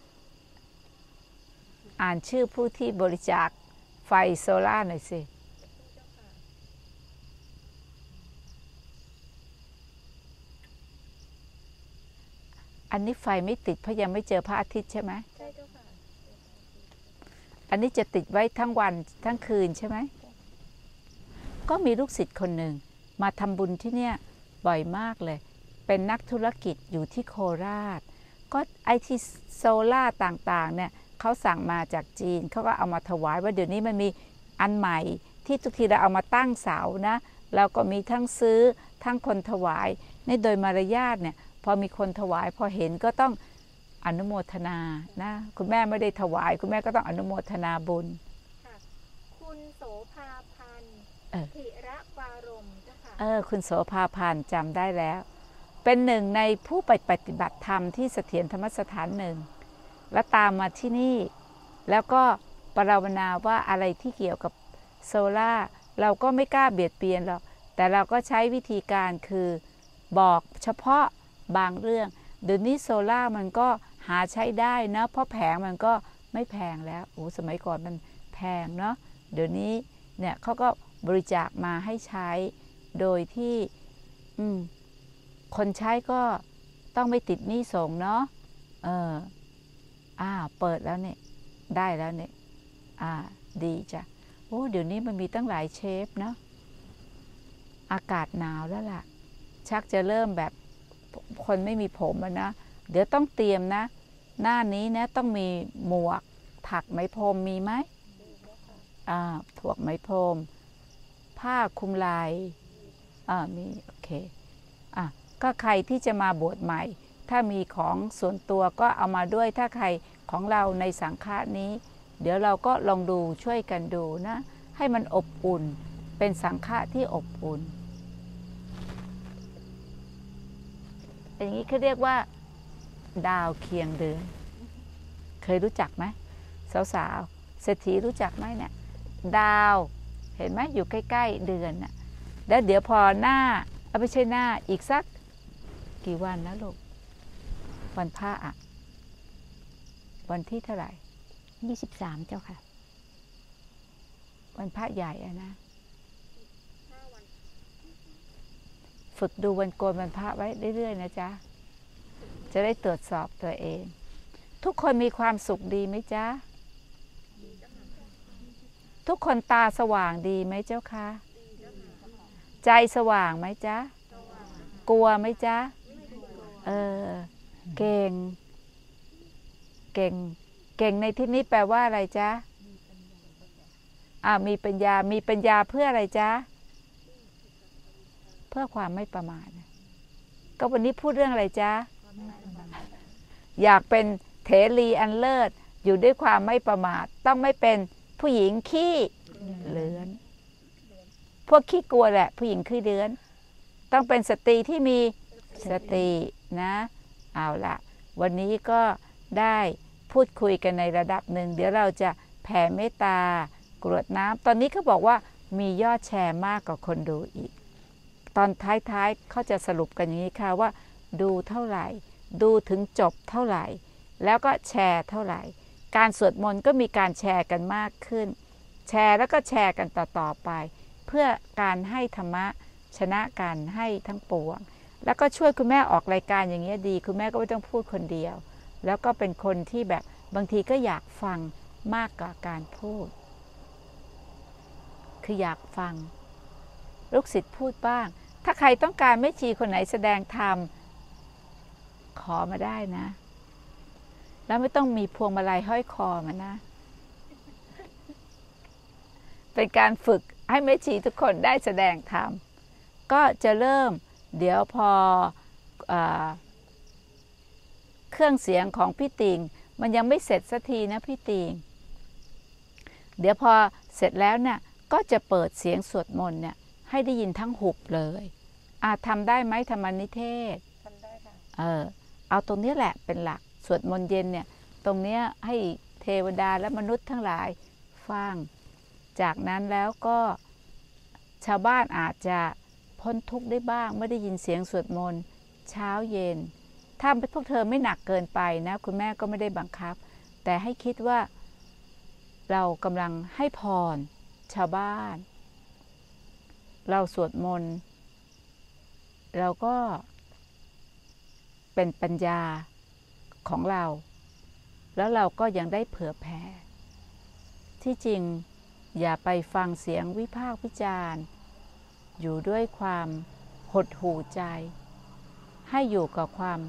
อ่านชื่อผู้ที่บริจาคไฟโซล่าหน่อยสิอันนี้ไฟไม่ติดเพราะยังไม่เจอพระอาทิตย์ใช่ไหมใช่เจ้าค่ะอันนี้จะติดไว้ทั้งวันทั้งคืนใช่ไหมก็มีลูกศิษย์คนหนึ่งมาทำบุญที่เนี่ยบ่อยมากเลยเป็นนักธุรกิจอยู่ที่โคราชก็ไอที่โซล่าต่างๆเนี่ยเขาสั่งมาจากจีนเขาก็เอามาถวายว่าเดี๋ยวนี้มันมีอันใหม่ที่ทุกทีเราเอามาตั้งเสานะแล้วก็มีทั้งซื้อทั้งคนถวายในโดยมารยาทเนี่ยพอมีคนถวายพอเห็นก็ต้องอนุโมทนานะคุณแม่ไม่ได้ถวายคุณแม่ก็ต้องอนุโมทนาบุญคุณโสภาพันธ์ธิระวารมเจ้าค่ะเออคุณโสภาพันธ์จำได้แล้วเป็นหนึ่งในผู้ไปปฏิบัติธรรมที่เสถียรธรรมสถานหนึ่งแล้วตามมาที่นี่แล้วก็ปรารถนาว่าอะไรที่เกี่ยวกับโซล่าเราก็ไม่กล้าเบียดเบียนหรอกแต่เราก็ใช้วิธีการคือบอกเฉพาะบางเรื่องเดี๋ยวนี้โซล่ามันก็หาใช้ได้นะเพราะแผงมันก็ไม่แพงแล้วโอ้สมัยก่อนมันแพงเนาะเดี๋ยวนี้เนี่ยเขาก็บริจาคมาให้ใช้โดยที่อืมคนใช้ก็ต้องไม่ติดหนี้ส่งเนาะเอออ่าเปิดแล้วเนี่ยได้แล้วเนี่ยอ่าดีจ้ะโอ้เดี๋ยวนี้มันมีตั้งหลายเชฟเนาะอากาศหนาวแล้วล่ะชักจะเริ่มแบบคนไม่มีผมนะ เดี๋ยวต้องเตรียมนะหน้านี้นะต้องมีหมวกถักไหมพรมมีไหมอ่าถวกไหมพรมผ้าคลุมไหล่อ่ามีโอเคอ่ะก็ใครที่จะมาบวชใหม่ถ้ามีของส่วนตัวก็เอามาด้วยถ้าใครของเราในสังฆะนี้เดี๋ยวเราก็ลองดูช่วยกันดูนะให้มันอบอุ่นเป็นสังฆะที่อบอุ่นอย่างนี้เขาเรียกว่าดาวเคียงเดือนเคยรู้จักไหมสาวๆเศรษฐีรู้จักไหมเนี่ยดาวเห็นไหมอยู่ใกล้ๆเดือนน่ะแล้วเดี๋ยวพอหน้าเอาไม่ใช่หน้าอีกสักกี่วันนะลูกวันพระอ่ะวันที่เท่าไหร่ยี่สิบสามเจ้าค่ะวันพระใหญ่อะนะฝึกดูวันโกนวันพระไว้เรื่อยๆนะจ๊ะจะได้ตรวจสอบตัวเองทุกคนมีความสุขดีไหมจ๊ะทุกคนตาสว่างดีไหมเจ้าคะใจสว่างไหมจ๊ะกลัวไหมจ๊ะเออเก่งเก่งเก่งในที่นี้แปลว่าอะไรจ๊ะอ่ามีปัญญามีปัญญาเพื่ออะไรจ๊ะเพื่อความไม่ประมาทก็วันนี้พูดเรื่องอะไรจ๊ะอยากเป็นเถรีอันเลิศอยู่ด้วยความไม่ประมาทต้องไม่เป็นผู้หญิงขี้เลื้อนพวกขี้กลัวแหละผู้หญิงขี้เลื้อนต้องเป็นสตรีที่มีสตินะเอาละวันนี้ก็ได้พูดคุยกันในระดับหนึ่งเดี๋ยวเราจะแผ่เมตตากรวดน้ำตอนนี้เขาบอกว่ามียอดแชร์มากกว่าคนดูอีกตอนท้ายๆเขาจะสรุปกันอย่างนี้ค่ะว่าดูเท่าไหร่ดูถึงจบเท่าไหร่แล้วก็แชร์เท่าไหร่การสวดมนต์ก็มีการแชร์กันมากขึ้นแชร์แล้วก็แชร์กันต่อๆไปเพื่อการให้ธรรมะชนะการให้ทั้งปวงแล้วก็ช่วยคุณแม่ออกรายการอย่างนี้ดีคุณแม่ก็ไม่ต้องพูดคนเดียวแล้วก็เป็นคนที่แบบบางทีก็อยากฟังมากกว่าการพูดคืออยากฟังลูกศิษย์พูดบ้างถ้าใครต้องการแม่ชีคนไหนแสดงธรรมขอมาได้นะแล้วไม่ต้องมีพวงมาลัยห้อยคอมานะเป็นการฝึกให้แม่ชีทุกคนได้แสดงธรรมก็จะเริ่มเดี๋ยวพอเอ่อเครื่องเสียงของพี่ติงมันยังไม่เสร็จสักทีนะพี่ติงเดี๋ยวพอเสร็จแล้วเนี่ยก็จะเปิดเสียงสวดมนต์เนี่ยให้ได้ยินทั้งหุบเลยอาจทำได้ไหมธรรมนิเทศทำได้ค่ะเออเอาตรงนี้แหละเป็นหลักสวดมนต์เย็นเนี่ยตรงเนี้ยให้เทวดาและมนุษย์ทั้งหลายฟังจากนั้นแล้วก็ชาวบ้านอาจจะพ้นทุกข์ได้บ้างไม่ได้ยินเสียงสวดมนต์เช้าเย็นถ้าพวกเธอไม่หนักเกินไปนะคุณแม่ก็ไม่ได้บังคับแต่ให้คิดว่าเรากำลังให้พรชาวบ้านเราสวดมนต์เราก็เป็นปัญญาของเราแล้วเราก็ยังได้เผื่อแผ่ที่จริงอย่าไปฟังเสียงวิพากษ์วิจารณ์อยู่ด้วยความหดหู่ใจให้อยู่กับความ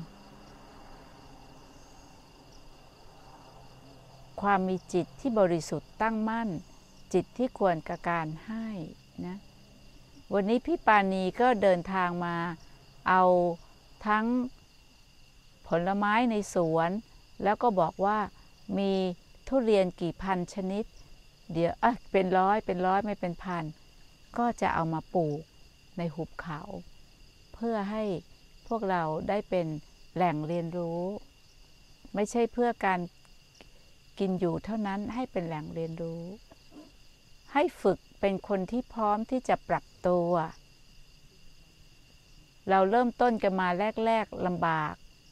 ความมีจิตที่บริสุทธิ์ตั้งมั่นจิตที่ควรกับการให้นะวันนี้พี่ปานีก็เดินทางมาเอาทั้งผลไม้ในสวนแล้วก็บอกว่ามีทุเรียนกี่พันชนิดเดี๋ยวอ่ะเป็นร้อยเป็นร้อยไม่เป็นพันก็จะเอามาปลูกในหุบเขาเพื่อให้พวกเราได้เป็นแหล่งเรียนรู้ไม่ใช่เพื่อการกินอยู่เท่านั้นให้เป็นแหล่งเรียนรู้ให้ฝึกเป็นคนที่พร้อมที่จะปรับตัวเราเริ่มต้นกันมาแรกๆลำบาก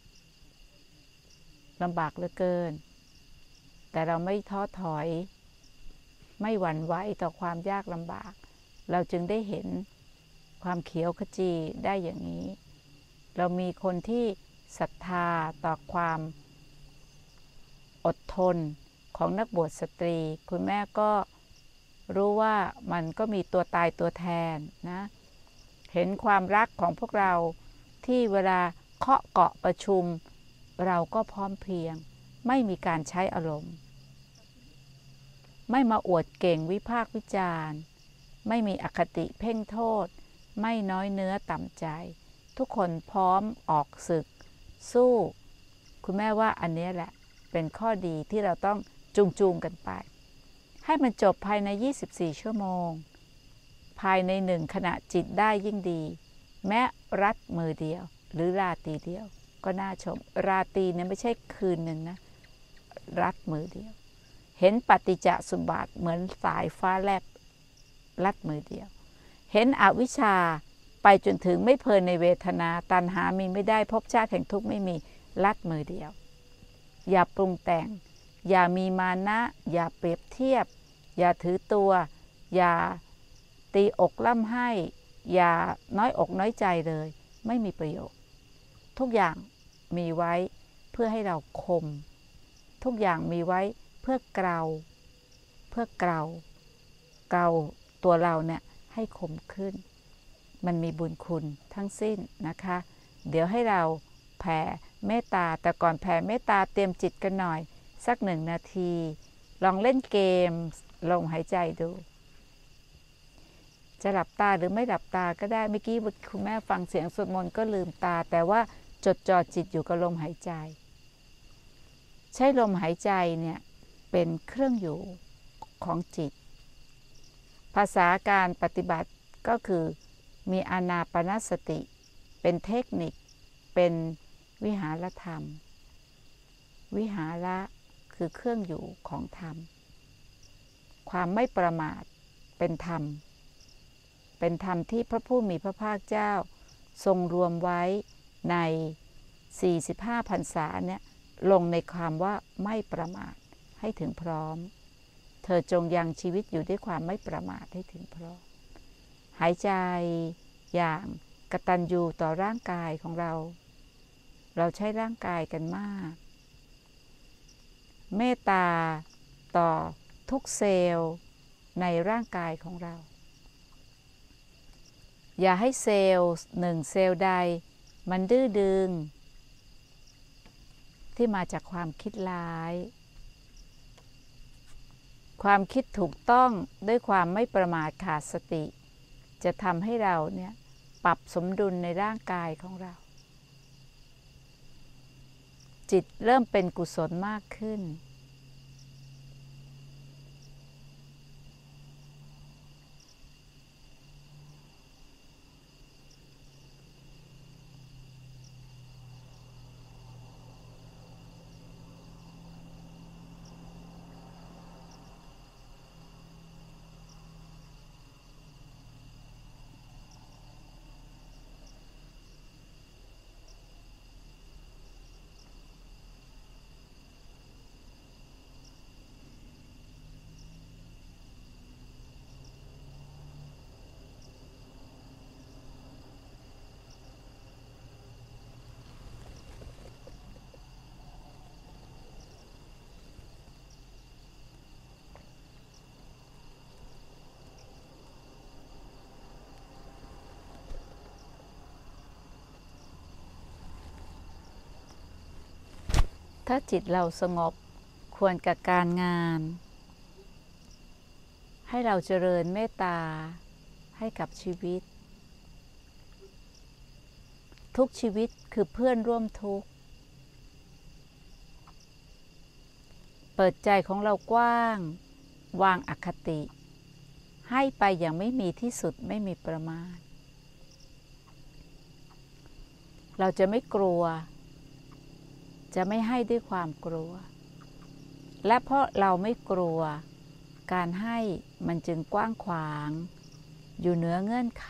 ลำบากเหลือเกินแต่เราไม่ท้อถอยไม่หวั่นไหวต่อความยากลำบากเราจึงได้เห็นความเขียวขจีได้อย่างนี้เรามีคนที่ศรัทธาต่อความอดทนของนักบวชสตรีคุณแม่ก็รู้ว่ามันก็มีตัวตายตัวแทนนะเห็นความรักของพวกเราที่เวลาเคาะเกาะประชุมเราก็พร้อมเพรียงไม่มีการใช้อารมณ์ไม่มาอวดเก่งวิพากษ์วิจารณ์ไม่มีอคติเพ่งโทษไม่น้อยเนื้อต่ำใจทุกคนพร้อมออกศึกสู้คุณแม่ว่าอันนี้แหละเป็นข้อดีที่เราต้องจูงจูงกันไปให้มันจบภายในยี่สิบสี่ชั่วโมงภายในหนึ่งขณะจิตได้ยิ่งดีแม้รัดมือเดียวหรือราตรีเดียวก็น่าชมราตรีเนี่ยไม่ใช่คืนหนึ่งนะรัดมือเดียวเห็นปฏิจจสมุปบาทเหมือนสายฟ้าแลบรัดมือเดียวเห็นอวิชชาไปจนถึงไม่เพลินในเวทนาตัณหามีไม่ได้ภพชาติแห่งทุกข์ไม่มีรัดมือเดียวอย่าปรุงแต่งอย่ามีมานะอย่าเปรียบเทียบอย่าถือตัวอย่าตีอกล่ำให้อย่าน้อยอกน้อยใจเลยไม่มีประโยชน์ทุกอย่างมีไว้เพื่อให้เราคมทุกอย่างมีไว้เพื่อเกลาเพื่อเกลาเกลาตัวเราเนี่ยให้คมขึ้นมันมีบุญคุณทั้งสิ้นนะคะเดี๋ยวให้เราแผ่เมตตาแต่ก่อนแผ่เมตตาเตรียมจิตกันหน่อยสักหนึ่งนาทีลองเล่นเกมลมหายใจดูจะหลับตาหรือไม่หลับตาก็ได้เมื่อกี้คุณแม่ฟังเสียงสวดมนต์ก็ลืมตาแต่ว่าจดจ่อจิตอยู่กับลมหายใจใช้ลมหายใจเนี่ยเป็นเครื่องอยู่ของจิตภาษาการปฏิบัติก็คือมีอานาปานสติเป็นเทคนิคเป็นวิหารธรรมวิหาระคือเครื่องอยู่ของธรรมความไม่ประมาทเป็นธรรมเป็นธรรมที่พระผู้มีพระภาคเจ้าทรงรวมไว้ในสี่สิบห้าพรรษาเนี่ยลงในความว่าไม่ประมาทให้ถึงพร้อมเธอจงยังชีวิตอยู่ด้วยความไม่ประมาทให้ถึงพร้อมหายใจอย่างกตัญญูต่อร่างกายของเราเราใช้ร่างกายกันมากเมตตาต่อทุกเซลล์ในร่างกายของเราอย่าให้เซลล์หนึ่งเซลล์ใดมันดื้อดึงที่มาจากความคิดร้ายคความคิดถูกต้องด้วยความไม่ประมาทขาดสติจะทำให้เราเนี่ยปรับสมดุลในร่างกายของเราจิตเริ่มเป็นกุศลมากขึ้นถ้าจิตเราสงบควรกับการงานให้เราเจริญเมตตาให้กับชีวิตทุกชีวิตคือเพื่อนร่วมทุกข์เปิดใจของเรากว้างวางอคติให้ไปอย่างไม่มีที่สุดไม่มีประมาณเราจะไม่กลัวจะไม่ให้ด้วยความกลัวและเพราะเราไม่กลัวการให้มันจึงกว้างขวางอยู่เหนือเงื่อนไข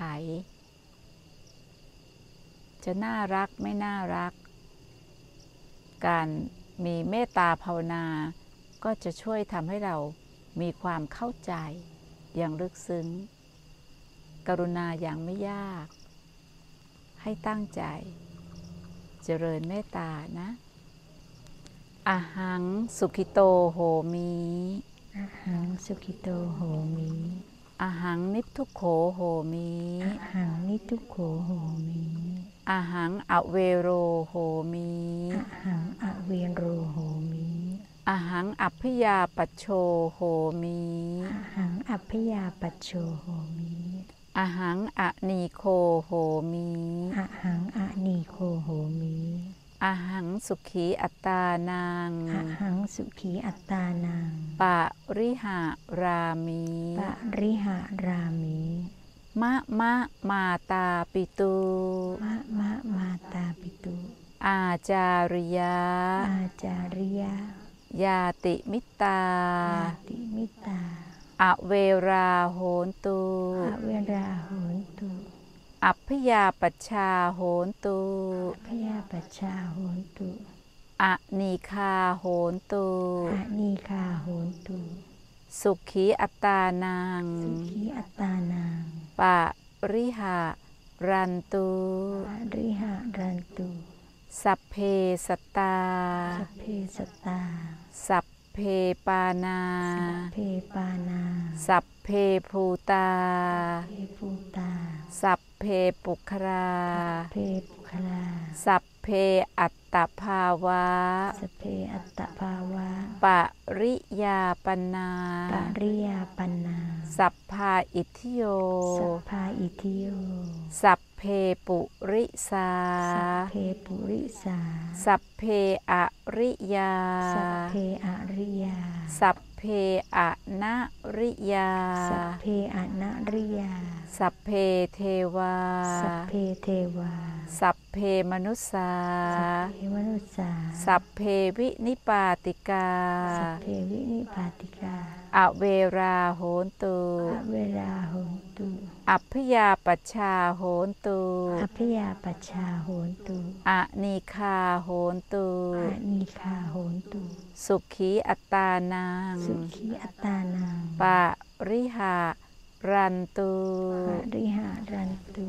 จะน่ารักไม่น่ารักการมีเมตตาภาวนาก็จะช่วยทำให้เรามีความเข้าใจอย่างลึกซึ้งกรุณาอย่างไม่ยากให้ตั้งใจเจริญเมตตานะอะหังสุขิโตโหมิอะหังสุขิโตโหมิอะหังนิพทุโขโหมิอะหังนิทุโขโหมิอะหังอเวโรโหมิอะหังอเวโรโหมิอะหังอัพพยาปัชโชโหมิอะหังอัพพยาปัชโชโหมิอะหังอนีโคโหมิอะหังอนีโคโหมิอะหังสุขีอัตตานังอะหังสุขีอัตตานังปะริหารามิปะริหารามิมะมะมาตาปิตุมะมะมาตาปิตุอาจาริยาอาจาริยายาติมิตายาติมิตาอเวราโหนตุอเวราโหนตุอัพพยาปัชชาโหนตุอัพพยาปัชชาโหนตุอนีคาโหนตุอนีคาโหนตุสุขีอัตตานังสุขีอัตตานังปะริหารันตุปะริหารันตุสัพเพสัตตาสัพเพสัตตาสัพเพปานาสัพเพปานาสัพเพภูตาเพภูตาสัพเพปุคราเพปุคราสัพเพอัตตภาวะสัพเพอัตตภาวะปริยาปนาปริยาปนาสัพพาอิทธิโยสัพพาอิทธิโยสัพเพปุริสาสัพเพปุริสาสัพเพอริยาสัพเพอริยาสัพเพอนะริยาสัพเพอนะริยาสัพเพเทวาสัพเพเทวาสัพเพมนุสสาสัพเพมนุสสาสัพเพวินิปาติกาสัพเพวินิปาติกาอเวราโหนตุอเวราโหนตุอัพพยาปัชชาโหนตุอัพพยาปัชชาโหนตุอนีคาโหนตุอนีคาโหนตุสุขีอัตตานังสุขีอัตตานังปะริหารันตุปะริหารันตุ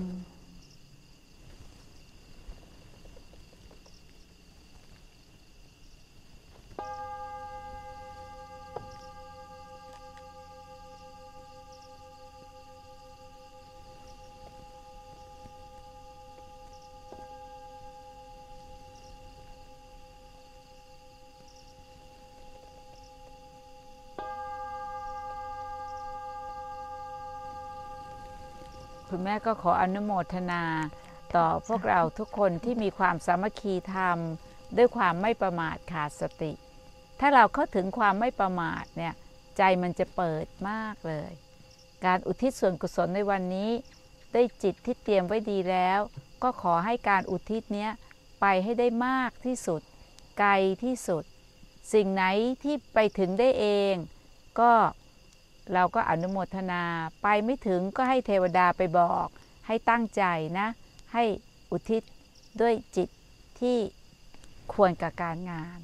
คุณแม่ก็ขออนุโมทนาต่อพวกเราทุกคนที่มีความสามัคคีธรรมด้วยความไม่ประมาทขาดสติถ้าเราเข้าถึงความไม่ประมาทเนี่ยใจมันจะเปิดมากเลยการอุทิศส่วนกุศลในวันนี้ได้จิตที่เตรียมไว้ดีแล้วก็ขอให้การอุทิศเนี้ยไปให้ได้มากที่สุดไกลที่สุดสิ่งไหนที่ไปถึงได้เองก็เราก็อนุโมทนาไปไม่ถึงก็ให้เทวดาไปบอกให้ตั้งใจนะให้อุทิศด้วยจิตที่ควรกับการงาน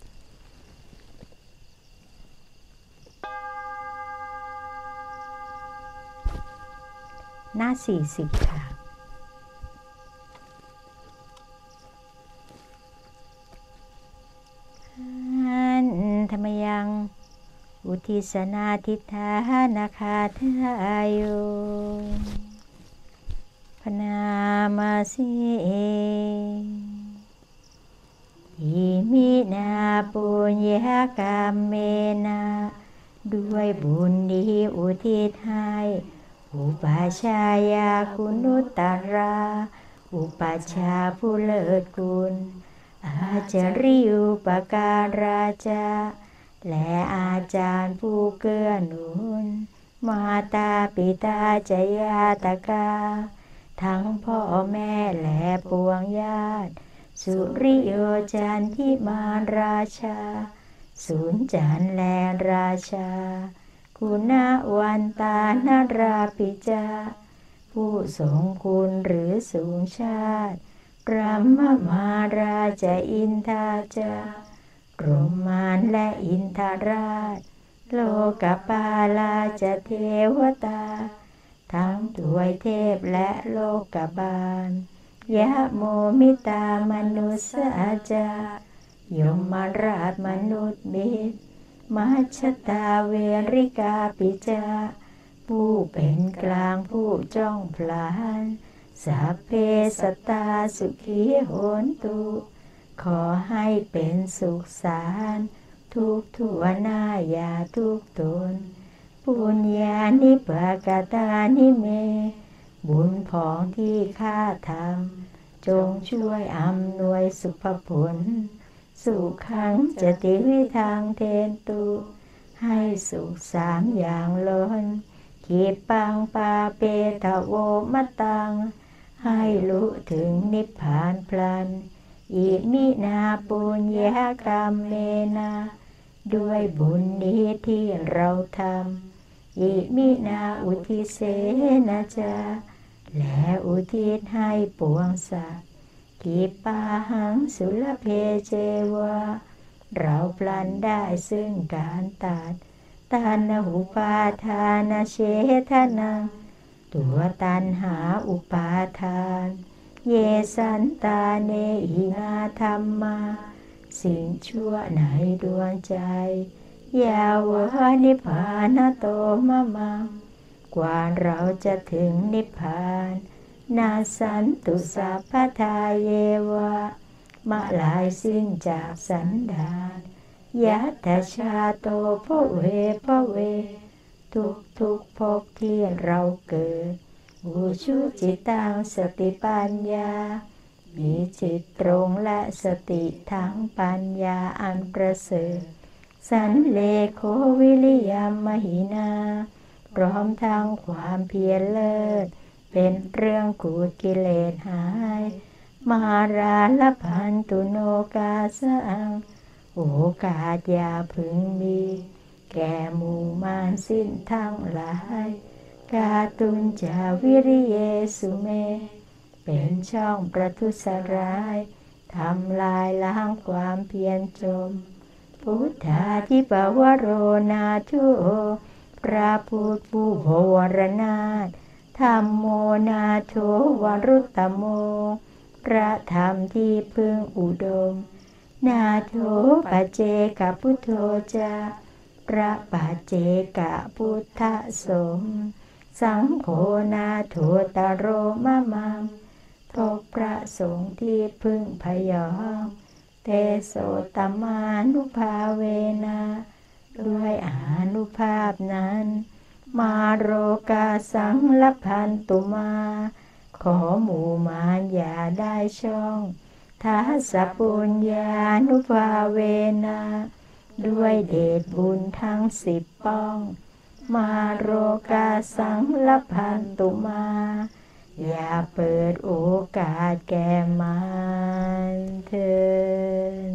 หน้าสี่สิบค่ะธรรมยังอุทิศนาทิฏฐานาคาทายโยพนามาสิอิมินาปุญญากรรมเมนะด้วยบุญดีอุทิศให้อุปชายาคุณุตตราอุปชาผู้เลิศคุณอาจาริยุปการาจาและอาจารย์ผู้เกื้อหนุนมาตาปิตาจยาตกาทั้งพ่อแม่และปวงญาติสุริโยจันทิมานราชาสุนจันและราชาคุณวันตานราปิจาผู้ทรงคุณหรือสูงชาติพระมมาราชอินทาจารมานและอินทราชโลกปาลาจเทวตาทั้งถวยเทพและโลกบาลยะโมมิตามนุสสาจายมราชมนุษย์มิตรมัชฌตาเวริกาปิจาผู้เป็นกลางผู้จ้องพลานสัพเพสัตตาสุขีโหนตุขอให้เป็นสุขสารทุกทั่วหน้าอย่าทุกตนปุญญานิปกตานิเมบุญผองที่ข้าทำจงช่วยอำนวยสุภผลสุขังจติวิทังเทนตุให้สุขสามอย่างล้นขีปังปาเปทะโวมตังให้รู้ถึงนิพพานพลันอิมินาปุญญากรรมเมนะด้วยบุญนี้ที่เราทำอิมินาอุทิเสนะจาและอุทิศให้ปวงสัตว์กิปาหังสุลเพเจวะเราพลันได้ซึ่งการตัดตานะอุปาทานะเชทนังตัวตัณหาอุปาทานเยสันตาเนหินาธรรมาสิ่งชั่วในดวงใจยาวะนิพพานโตมะมังกว่าเราจะถึงนิพพานนาสันตุสัพพทาเยวะมาลายสิ้นจากสันดานยัตถชาโตภเวภเวทุกทุกภพที่เราเกิดอุชุจิตังสติปัญญามีจิตตรงและสติทั้งปัญญาอันประเสริฐสันเลโควิริยมหินาพร้อมทั้งความเพียรเลิศเป็นเรื่องขูดกิเลสหายมาราลพันตุโนกาสังโอกาสอย่าพึงมีแก่หมู่มารสิ้นทั้งหลายกาตุนจาวิริเยสุเมเป็นช่องประทุษร้ายทำลายล้างความเพียรจมพุทธาธิปวโรนาทุพระพุทธผู้โพวรนาถธัมโมนาโถวรุตตโมพระธรรมที่พึงอุดมนาโถปัจเจกพุทโธจาพระปัจเจกพุทธสงฆ์สังโฆนาโถตโรมะมังพบพระสงฆ์ที่พึ่งพยองเตโสตมานุภาเวนะด้วยอานุภาพนั้นมาโรกาสังละพันตุมาขอหมู่มารอย่าได้ช่องทัสสะปุญญานุภาเวนะด้วยเดชบุญทั้งสิบป้องมาโรกาสังละพันตุมาอย่าเปิดโอกาสแก่มารเถิด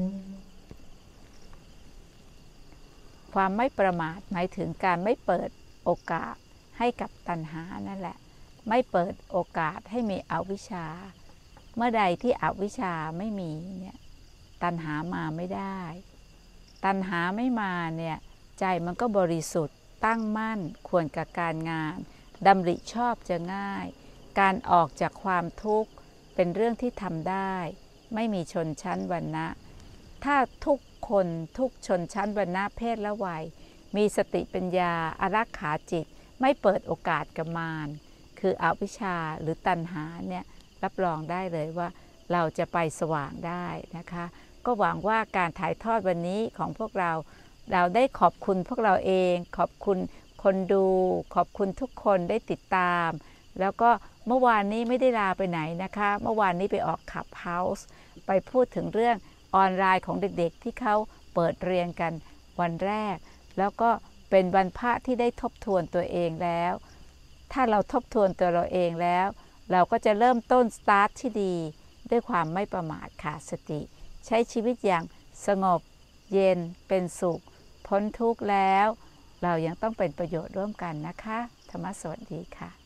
ความไม่ประมาทหมายถึงการไม่เปิดโอกาสให้กับตัณหานั่นแหละไม่เปิดโอกาสให้มีอวิชชาเมื่อใดที่อวิชชาไม่มีเนี่ยตัณหามาไม่ได้ตัณหาไม่มาเนี่ยใจมันก็บริสุทธิ์ตั้งมั่นควรกับการงานดำริชอบจะง่ายการออกจากความทุกข์เป็นเรื่องที่ทำได้ไม่มีชนชั้นวรรณะถ้าทุกคนทุกชนชั้นวรรณะเพศและวัยมีสติปัญญาอารักขาจิตไม่เปิดโอกาสกับมารคืออวิชชาหรือตัณหาเนี่ยรับรองได้เลยว่าเราจะไปสว่างได้นะคะก็หวังว่าการถ่ายทอดวันนี้ของพวกเราเราได้ขอบคุณพวกเราเองขอบคุณคนดูขอบคุณทุกคนได้ติดตามแล้วก็เมื่อวานนี้ไม่ได้ลาไปไหนนะคะเมื่อวานนี้ไปออกขับเฮาส์ไปพูดถึงเรื่องออนไลน์ของเด็กๆที่เขาเปิดเรียนกันวันแรกแล้วก็เป็นวันพระที่ได้ทบทวนตัวเองแล้วถ้าเราทบทวนตัวเราเองแล้วเราก็จะเริ่มต้นสตาร์ทที่ดีด้วยความไม่ประมาทขาดสติใช้ชีวิตอย่างสงบเย็นเป็นสุขพ้นทุกข์แล้วเรายังต้องเป็นประโยชน์ร่วมกันนะคะธรรมะสวัสดีค่ะ